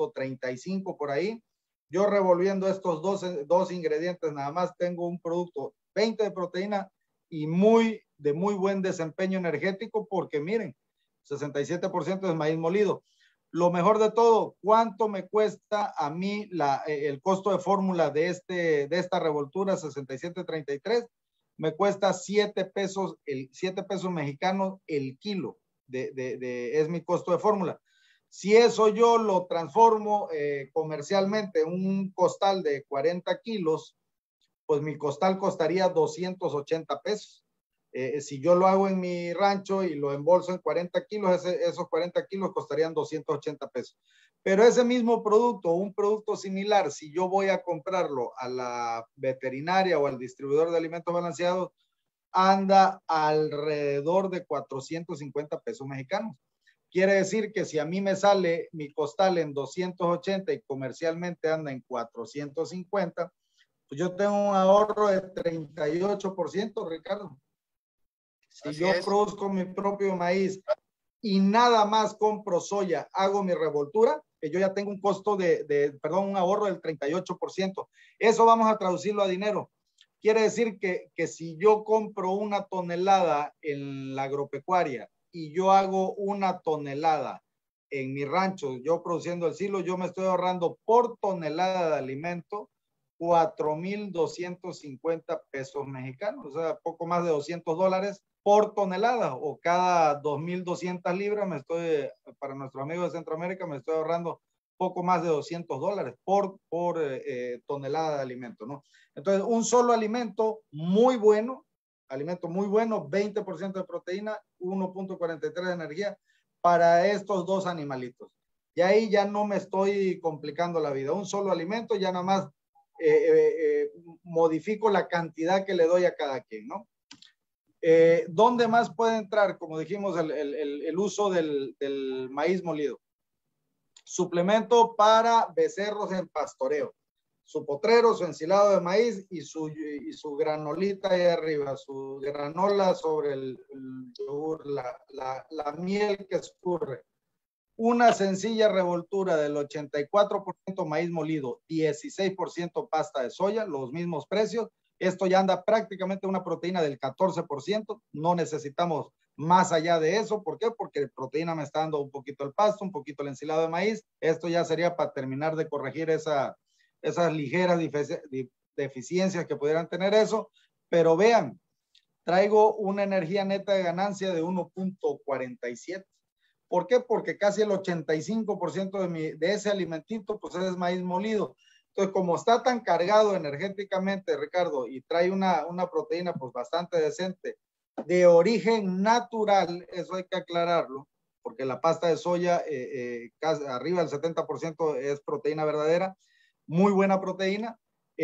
B: 1.35 por ahí. Yo revolviendo estos 2 ingredientes nada más tengo un producto 20 de proteína y de muy buen desempeño energético, porque miren, 67% es maíz molido. Lo mejor de todo, ¿cuánto me cuesta a mí el costo de fórmula de esta revoltura 67.33? Me cuesta 7 pesos mexicanos el kilo, es mi costo de fórmula. Si eso yo lo transformo comercialmente en un costal de 40 kilos, pues mi costal costaría 280 pesos. Si yo lo hago en mi rancho y lo embolso en 40 kilos, esos 40 kilos costarían 280 pesos. Pero ese mismo producto, un producto similar, si yo voy a comprarlo a la veterinaria o al distribuidor de alimentos balanceados, anda alrededor de 450 pesos mexicanos. Quiere decir que si a mí me sale mi costal en 280 y comercialmente anda en 450, pues yo tengo un ahorro de 38%, Ricardo. Si yo produzco mi propio maíz y nada más compro soya, hago mi revoltura, que yo ya tengo un costo un ahorro del 38%. Eso vamos a traducirlo a dinero. Quiere decir que si yo compro una tonelada en la agropecuaria y yo hago una tonelada en mi rancho, yo produciendo el silo, yo me estoy ahorrando por tonelada de alimento 4,250 pesos mexicanos, o sea, poco más de $200 por tonelada, o cada 2,200 libras para nuestros amigos de Centroamérica, me estoy ahorrando poco más de $200 por tonelada de alimento, ¿no? Entonces, un solo alimento muy bueno, 20% de proteína, 1.43 de energía para estos dos animalitos. Y ahí ya no me estoy complicando la vida. Un solo alimento, ya nada más modifico la cantidad que le doy a cada quien, ¿no? ¿Dónde más puede entrar, como dijimos, el uso del maíz molido? Suplemento para becerros en pastoreo. Su potrero, su ensilado de maíz y su granolita ahí arriba, su granola sobre el yogur, la miel que escurre. Una sencilla revoltura del 84% maíz molido, 16% pasta de soya, los mismos precios. Esto ya anda prácticamente una proteína del 14%. No necesitamos más allá de eso. ¿Por qué? Porque proteína me está dando un poquito el pasto, un poquito el ensilado de maíz. Esto ya sería para terminar de corregir esas ligeras deficiencias que pudieran tener eso. Pero vean, traigo una energía neta de ganancia de 1.47. ¿Por qué? Porque casi el 85% de ese alimentito pues es maíz molido. Entonces, como está tan cargado energéticamente, Ricardo, y trae una proteína pues bastante decente, de origen natural, eso hay que aclararlo, porque la pasta de soya, casi arriba del 70% es proteína verdadera, muy buena proteína,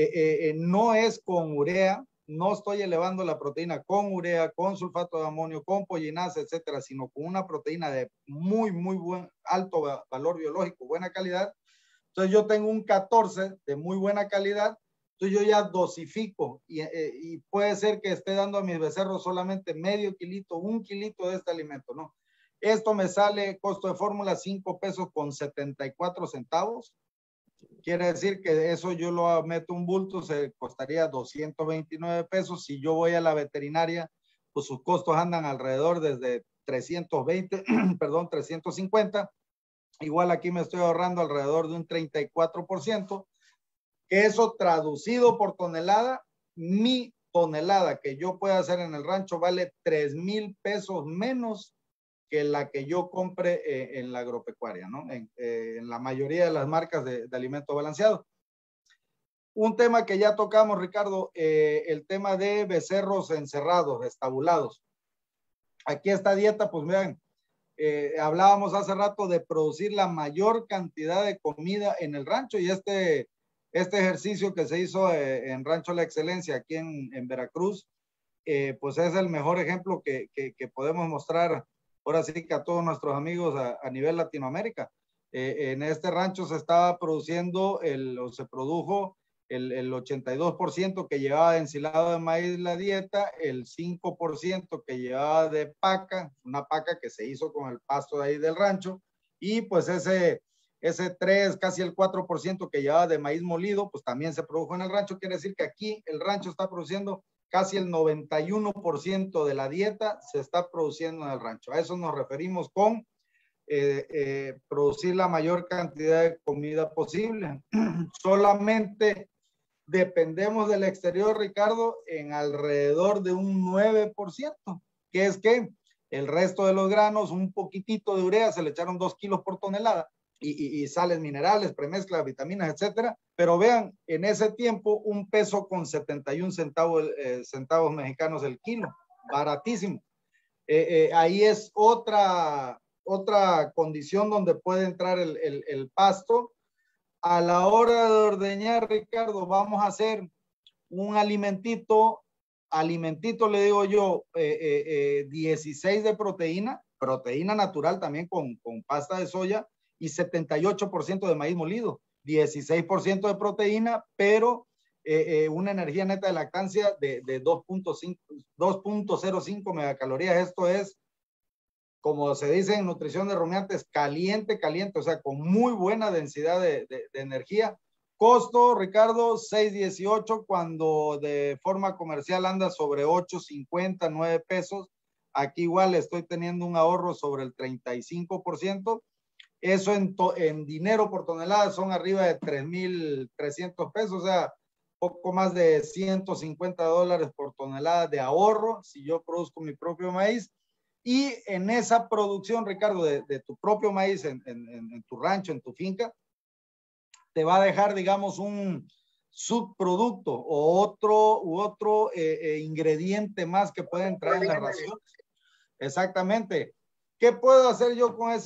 B: no es con urea, no estoy elevando la proteína con urea, con sulfato de amonio, con pollinasa, etcétera, sino con una proteína de muy alto valor biológico, buena calidad. Entonces yo tengo un 14 de muy buena calidad, entonces yo ya dosifico y puede ser que esté dando a mis becerros solamente medio kilito, 1 kilito de este alimento, ¿no? Esto me sale costo de fórmula 5 pesos con 74 centavos. Quiere decir que eso yo lo meto un bulto, se costaría 229 pesos. Si yo voy a la veterinaria, pues sus costos andan alrededor desde 320, perdón, 350. Igual aquí me estoy ahorrando alrededor de un 34%, que eso traducido por tonelada, mi tonelada que yo pueda hacer en el rancho vale 3,000 pesos menos que la que yo compre en la agropecuaria, ¿no? En la mayoría de las marcas de alimento balanceado. Un tema que ya tocamos, Ricardo, el tema de becerros encerrados, estabulados. Aquí esta dieta, pues vean, hablábamos hace rato de producir la mayor cantidad de comida en el rancho y este ejercicio que se hizo en Rancho La Excelencia aquí en Veracruz, pues es el mejor ejemplo que podemos mostrar ahora sí que a todos nuestros amigos a nivel Latinoamérica. En este rancho se estaba produciendo se produjo el 82% que llevaba de ensilado de maíz la dieta, el 5% que llevaba de paca, una paca que se hizo con el pasto de ahí del rancho, y pues ese 3, casi el 4% que llevaba de maíz molido, pues también se produjo en el rancho. Quiere decir que aquí el rancho está produciendo casi el 91% de la dieta se está produciendo en el rancho. A eso nos referimos con producir la mayor cantidad de comida posible. Solamente dependemos del exterior, Ricardo, en alrededor de un 9%, que es que el resto de los granos, un poquitito de urea, se le echaron 2 kilos por tonelada, y sales minerales, premezcla, vitaminas, etcétera. Pero vean, en ese tiempo, 1 peso con 71 centavos mexicanos el kilo. baratísimo. Ahí es otra condición donde puede entrar el pasto. A la hora de ordeñar, Ricardo, vamos a hacer un alimentito le digo yo, 16 de proteína natural también con pasta de soya y 78% de maíz molido, 16% de proteína, pero una energía neta de lactancia de 2.05 megacalorías. Esto es, como se dice en nutrición de rumiantes, caliente, o sea, con muy buena densidad de energía. Costo, Ricardo, 6.18, cuando de forma comercial anda sobre 8.50, 9 pesos. Aquí igual estoy teniendo un ahorro sobre el 35%. Eso en dinero por tonelada son arriba de 3.300 pesos, o sea, poco más de $150 por tonelada de ahorro si yo produzco mi propio maíz. Y en esa producción, Ricardo, de tu propio maíz en tu rancho, en tu finca, te va a dejar, digamos, un subproducto o otro ingrediente más que puede entrar en la ración. Exactamente. ¿Qué puedo hacer yo con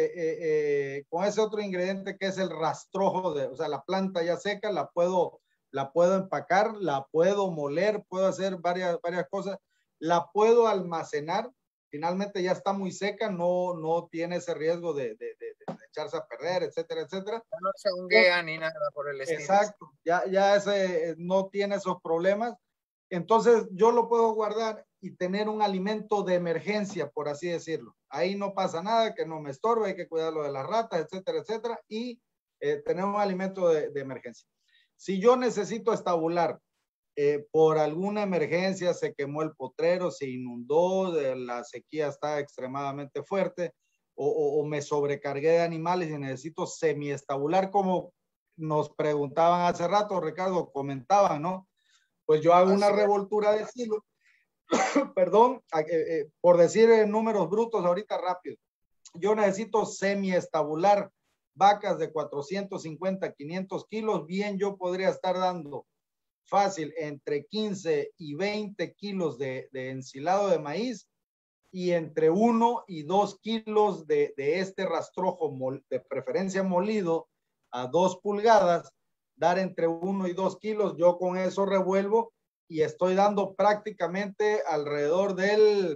B: ese otro ingrediente que es el rastrojo? O sea, la planta ya seca, la puedo empacar, la puedo moler, puedo hacer varias cosas, la puedo almacenar. Finalmente ya está muy seca, no tiene ese riesgo de echarse a perder, etcétera, etcétera.
A: No se honguea ni nada por el estilo.
B: Exacto, ya ese no tiene esos problemas. Entonces yo lo puedo guardar y tener un alimento de emergencia, por así decirlo. Ahí no pasa nada, que no me estorbe, hay que cuidarlo de las ratas, etcétera, etcétera, y tener un alimento de emergencia. Si yo necesito estabular, por alguna emergencia, se quemó el potrero, se inundó, la sequía está extremadamente fuerte, o me sobrecargué de animales y necesito semiestabular, como nos preguntaban hace rato, Ricardo, comentaban, ¿no? Pues yo hago una revoltura de silo, perdón, por decir números brutos ahorita rápido. Yo necesito semiestabular vacas de 450, 500 kilos, bien yo podría estar dando fácil entre 15 y 20 kilos de ensilado de maíz y entre 1 y 2 kilos de este rastrojo, de preferencia molido a 2 pulgadas, dar entre 1 y 2 kilos. Yo con eso revuelvo y estoy dando prácticamente alrededor del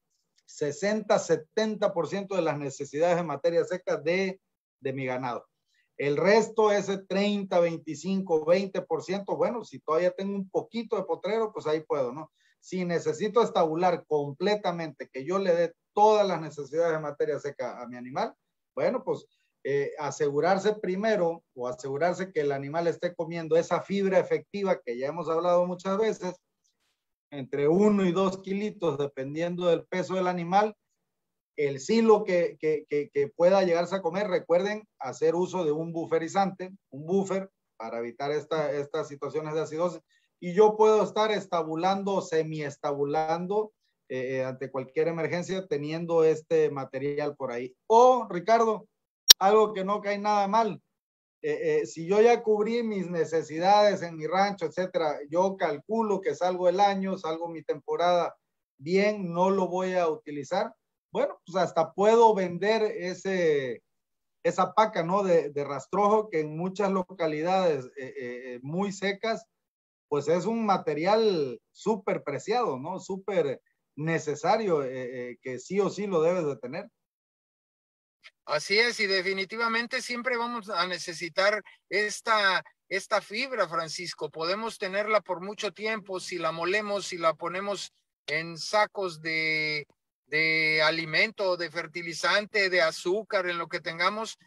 B: 60-70% de las necesidades de materia seca de mi ganado. El resto, ese 30, 25, 20%, bueno, si todavía tengo un poquito de potrero, pues ahí puedo, ¿no? Si necesito estabular completamente, que yo le dé todas las necesidades de materia seca a mi animal, bueno, pues asegurarse primero o asegurarse que el animal esté comiendo esa fibra efectiva que ya hemos hablado muchas veces, entre 1 y 2 kilitos, dependiendo del peso del animal. El silo que pueda llegarse a comer, recuerden hacer uso de un buferizante, un buffer, para evitar estas situaciones de acidosis. Y yo puedo estar estabulando, semiestabulando ante cualquier emergencia, teniendo este material por ahí. O, Ricardo, algo que no cae nada mal. Si yo ya cubrí mis necesidades en mi rancho, etcétera, yo calculo que salgo el año, salgo mi temporada bien, no lo voy a utilizar. Bueno, pues hasta puedo vender esa paca, ¿no? De rastrojo, que en muchas localidades muy secas, pues es un material súper preciado, ¿no? Súper necesario, que sí o sí lo debes de tener.
A: Así es, y definitivamente siempre vamos a necesitar esta fibra, Francisco. Podemos tenerla por mucho tiempo si la molemos, si la ponemos en sacos de alimento, de fertilizante, de azúcar, en lo que tengamos.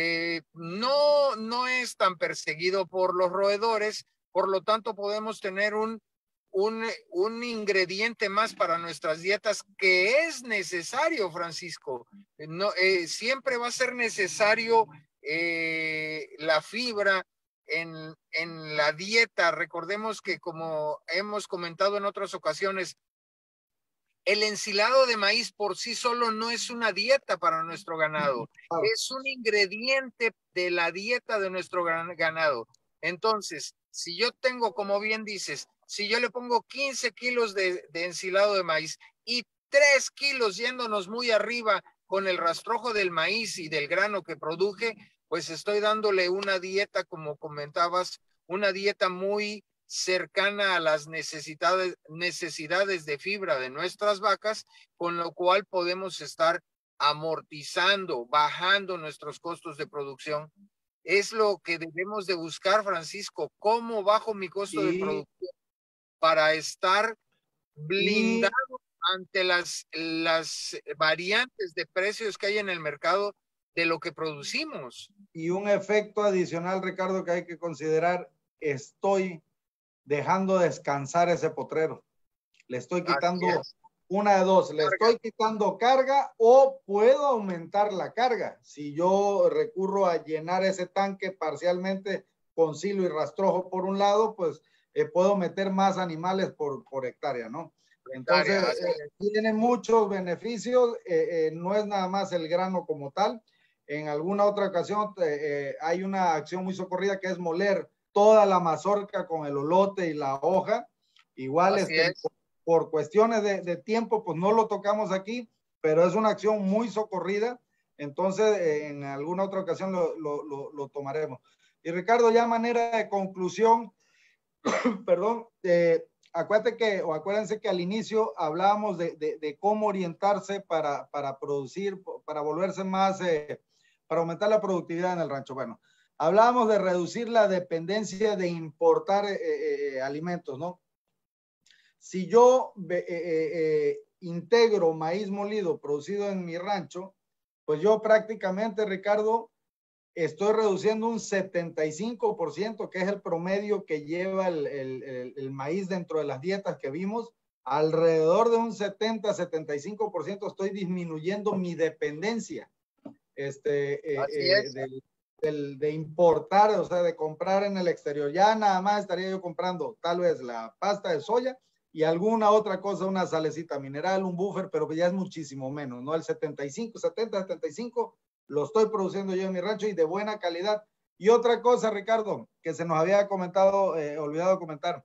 A: No es tan perseguido por los roedores, por lo tanto podemos tener un ingrediente más para nuestras dietas que es necesario, Francisco. No, siempre va a ser necesario la fibra en la dieta. Recordemos que, como hemos comentado en otras ocasiones, el ensilado de maíz por sí solo no es una dieta para nuestro ganado, es un ingrediente de la dieta de nuestro ganado. Entonces, si yo tengo, como bien dices, si yo le pongo 15 kilos de ensilado de maíz y 3 kilos yéndonos muy arriba con el rastrojo del maíz y del grano que produje, pues estoy dándole una dieta, como comentabas, una dieta muy cercana a las necesidades de fibra de nuestras vacas, con lo cual podemos estar amortizando, bajando nuestros costos de producción. Es lo que debemos de buscar, Francisco, cómo bajo mi costo de producción para estar blindado ante las variantes de precios que hay en el mercado de lo que producimos.
B: Y un efecto adicional, Ricardo, que hay que considerar, estoy dejando descansar ese potrero. Le estoy quitando una de dos, le estoy quitando carga o puedo aumentar la carga. Si yo recurro a llenar ese tanque parcialmente con silo y rastrojo por un lado, pues puedo meter más animales por hectárea, ¿no? Entonces, tiene muchos beneficios, no es nada más el grano como tal. En alguna otra ocasión hay una acción muy socorrida que es moler toda la mazorca con el olote y la hoja. Igual por cuestiones de tiempo, pues no lo tocamos aquí, pero es una acción muy socorrida. Entonces, en alguna otra ocasión lo tomaremos. Y Ricardo, ya a manera de conclusión, perdón, acuérdense que al inicio hablábamos de cómo orientarse para producir, para volverse más, para aumentar la productividad en el rancho. Bueno, hablábamos de reducir la dependencia de importar alimentos, ¿no? Si yo integro maíz molido producido en mi rancho, pues yo prácticamente, Ricardo, estoy reduciendo un 75%, que es el promedio que lleva el maíz dentro de las dietas que vimos. Alrededor de un 70-75% estoy disminuyendo mi dependencia de importar, o sea, de comprar en el exterior. Ya nada más estaría yo comprando tal vez la pasta de soya y alguna otra cosa, una salecita mineral, un buffer, pero ya es muchísimo menos, ¿no? El 75, 70, 75 lo estoy produciendo yo en mi rancho y de buena calidad. Y otra cosa, Ricardo, que se nos había comentado, olvidado comentar.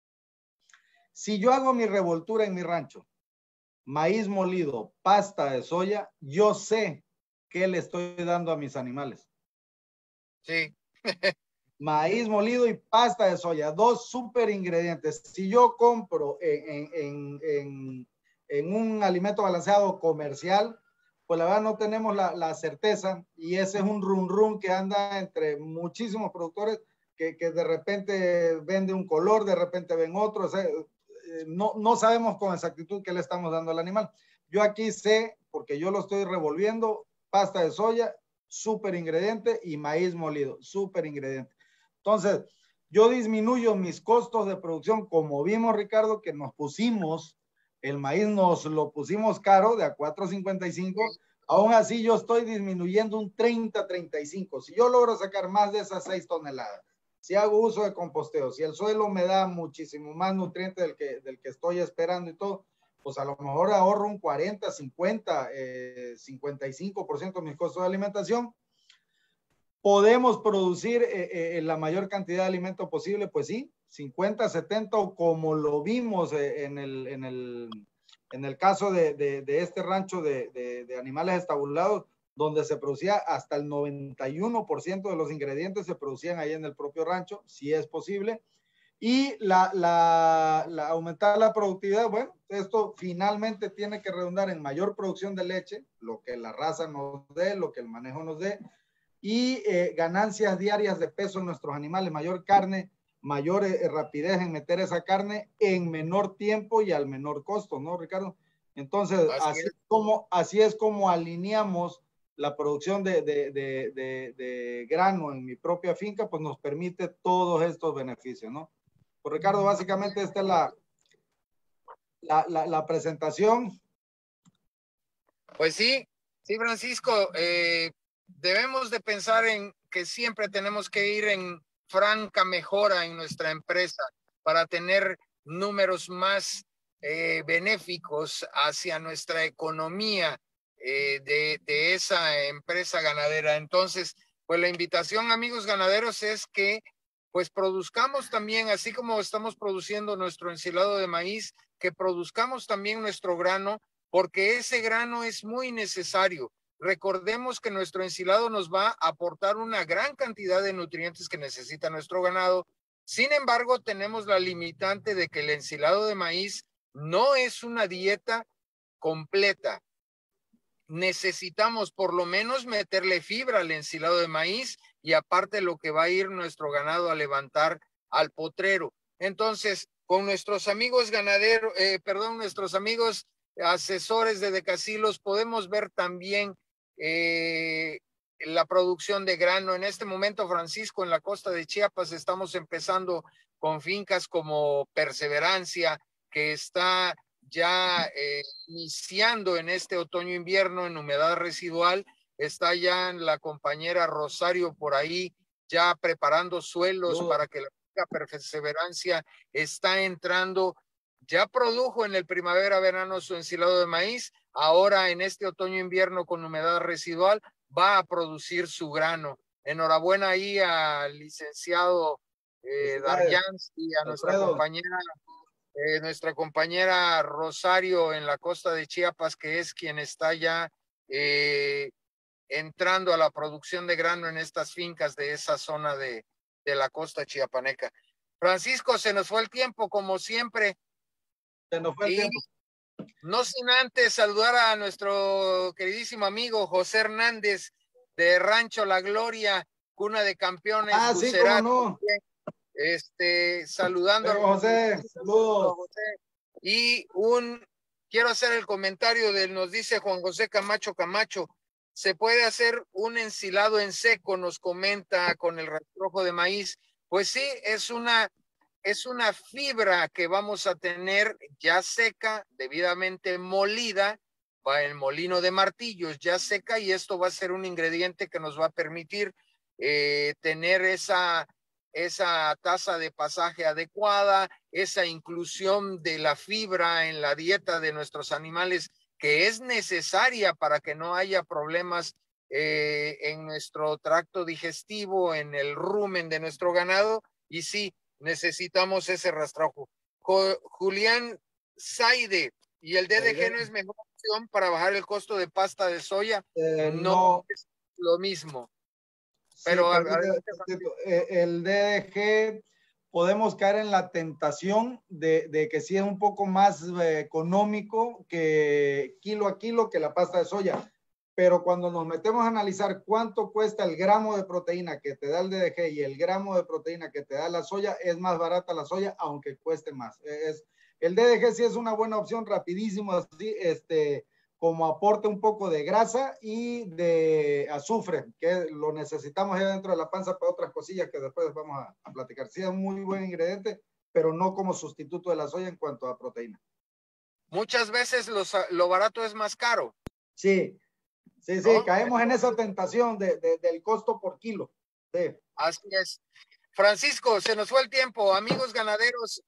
B: Si yo hago mi revoltura en mi rancho, maíz molido, pasta de soya, yo sé qué le estoy dando a mis animales.
A: Sí.
B: Maíz molido y pasta de soya, dos super ingredientes. Si yo compro en un alimento balanceado comercial, pues la verdad no tenemos la certeza y ese es un run que anda entre muchísimos productores que de repente vende un color, de repente ven otro, o sea, no sabemos con exactitud qué le estamos dando al animal. Yo aquí sé, porque yo lo estoy revolviendo, pasta de soya, super ingrediente, y maíz molido, super ingrediente. Entonces, yo disminuyo mis costos de producción, como vimos, Ricardo, que nos pusimos, el maíz nos lo pusimos caro, de a 4.55, aún así yo estoy disminuyendo un 30-35. Si yo logro sacar más de esas 6 toneladas, si hago uso de composteo, si el suelo me da muchísimo más nutriente del que estoy esperando y todo, pues a lo mejor ahorro un 40, 50, 55% de mis costos de alimentación. ¿Podemos producir la mayor cantidad de alimento posible? Pues sí, 50, 70, o como lo vimos en el caso de este rancho de animales estabulados, donde se producía hasta el 91% de los ingredientes se producían ahí en el propio rancho, si es posible. Y aumentar la productividad, bueno, esto finalmente tiene que redundar en mayor producción de leche, lo que la raza nos dé, lo que el manejo nos dé, y ganancias diarias de peso en nuestros animales, mayor carne, mayor rapidez en meter esa carne en menor tiempo y al menor costo, ¿no, Ricardo? Entonces, así es como alineamos la producción de grano en mi propia finca, pues nos permite todos estos beneficios, ¿no? Pues Ricardo, básicamente esta es la presentación.
A: Pues sí, Francisco, debemos de pensar en que siempre tenemos que ir en franca mejora en nuestra empresa para tener números más benéficos hacia nuestra economía de esa empresa ganadera. Entonces, pues la invitación, amigos ganaderos, es que pues produzcamos también, así como estamos produciendo nuestro ensilado de maíz, que produzcamos también nuestro grano, porque ese grano es muy necesario. Recordemos que nuestro ensilado nos va a aportar una gran cantidad de nutrientes que necesita nuestro ganado. Sin embargo, tenemos la limitante de que el ensilado de maíz no es una dieta completa. Necesitamos por lo menos meterle fibra al ensilado de maíz y aparte lo que va a ir nuestro ganado a levantar al potrero. Entonces, con nuestros amigos ganaderos, nuestros amigos asesores de Decasilos, podemos ver también la producción de grano. En este momento, Francisco, en la costa de Chiapas, estamos empezando con fincas como Perseverancia, que está ya iniciando en este otoño-invierno en humedad residual. Está ya la compañera Rosario por ahí ya preparando suelos para que la Perseverancia está entrando. Ya produjo en el primavera-verano su ensilado de maíz, ahora en este otoño-invierno con humedad residual va a producir su grano. Enhorabuena ahí al licenciado Darjans y a nuestra compañera Rosario en la costa de Chiapas, que es quien está ya entrando a la producción de grano en estas fincas de esa zona de la costa chiapaneca. Francisco, se nos fue el tiempo, como siempre.
B: Se nos fue el tiempo.
A: No sin antes saludar a nuestro queridísimo amigo José Hernández de Rancho La Gloria, cuna de campeones.
B: Sí, cómo no.
A: Saludando
B: a José, saludos.
A: Y quiero hacer el comentario nos dice Juan José Camacho, se puede hacer un ensilado en seco, nos comenta, con el rastrojo de maíz. Pues sí, es una fibra que vamos a tener ya seca, debidamente molida, va el molino de martillos ya seca, y esto va a ser un ingrediente que nos va a permitir tener esa tasa de pasaje adecuada, esa inclusión de la fibra en la dieta de nuestros animales, que es necesaria para que no haya problemas en nuestro tracto digestivo, en el rumen de nuestro ganado. Y sí, necesitamos ese rastrojo. Julián Saide, ¿y el DDG no es mejor opción para bajar el costo de pasta de soya? No es lo mismo. Pero
B: el DDG podemos caer en la tentación de que sí es un poco más económico que kilo a kilo que la pasta de soya. Pero cuando nos metemos a analizar cuánto cuesta el gramo de proteína que te da el DDG y el gramo de proteína que te da la soya, es más barata la soya, aunque cueste más. El DDG sí es una buena opción, rapidísimo, así, como aporte un poco de grasa y de azufre, que lo necesitamos ahí dentro de la panza para otras cosillas que después vamos a platicar. Sí es un muy buen ingrediente, pero no como sustituto de la soya en cuanto a proteína.
A: Muchas veces lo barato es más caro.
B: Sí, caemos en esa tentación del costo por kilo. Sí.
A: Así es. Francisco, se nos fue el tiempo. Amigos ganaderos,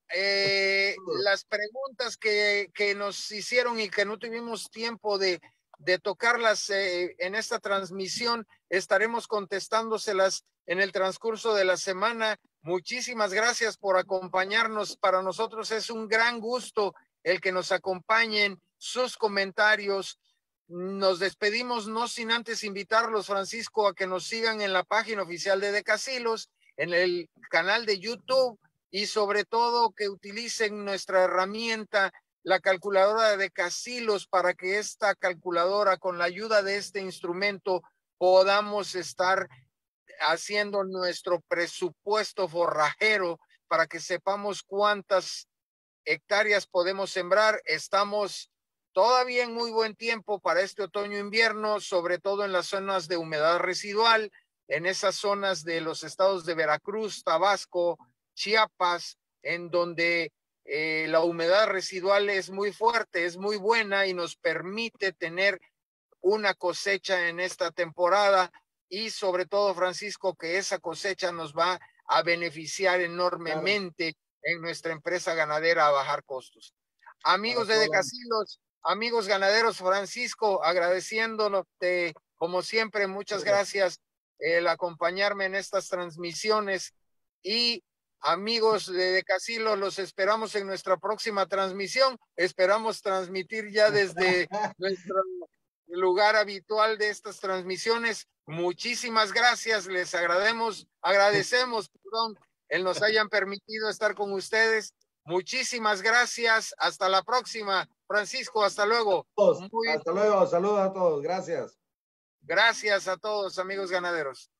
A: las preguntas que nos hicieron y que no tuvimos tiempo de tocarlas en esta transmisión, estaremos contestándoselas en el transcurso de la semana. Muchísimas gracias por acompañarnos. Para nosotros es un gran gusto el que nos acompañen, sus comentarios. Nos despedimos no sin antes invitarlos, Francisco, a que nos sigan en la página oficial de Decasilos, en el canal de YouTube, y sobre todo que utilicen nuestra herramienta, la calculadora de Decasilos, para que esta calculadora, con la ayuda de este instrumento, podamos estar haciendo nuestro presupuesto forrajero para que sepamos cuántas hectáreas podemos sembrar. Estamos todavía en muy buen tiempo para este otoño-invierno, sobre todo en las zonas de humedad residual, en esas zonas de los estados de Veracruz, Tabasco, Chiapas, en donde la humedad residual es muy fuerte, es muy buena y nos permite tener una cosecha en esta temporada, y sobre todo, Francisco, que esa cosecha nos va a beneficiar enormemente en nuestra empresa ganadera a bajar costos. Amigos de Decasilos, amigos ganaderos, Francisco, agradeciéndote como siempre, muchas gracias el acompañarme en estas transmisiones. y amigos de Casilos, los esperamos en nuestra próxima transmisión. Esperamos transmitir ya desde nuestro lugar habitual de estas transmisiones. Muchísimas gracias, les agradecemos, el nos hayan permitido estar con ustedes. Muchísimas gracias, hasta la próxima. Francisco, hasta luego.
B: Hasta luego, saludos a todos, gracias.
A: Gracias a todos, amigos ganaderos.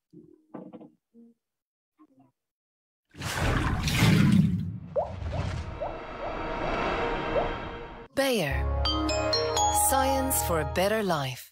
C: Bayer. Science for a better life.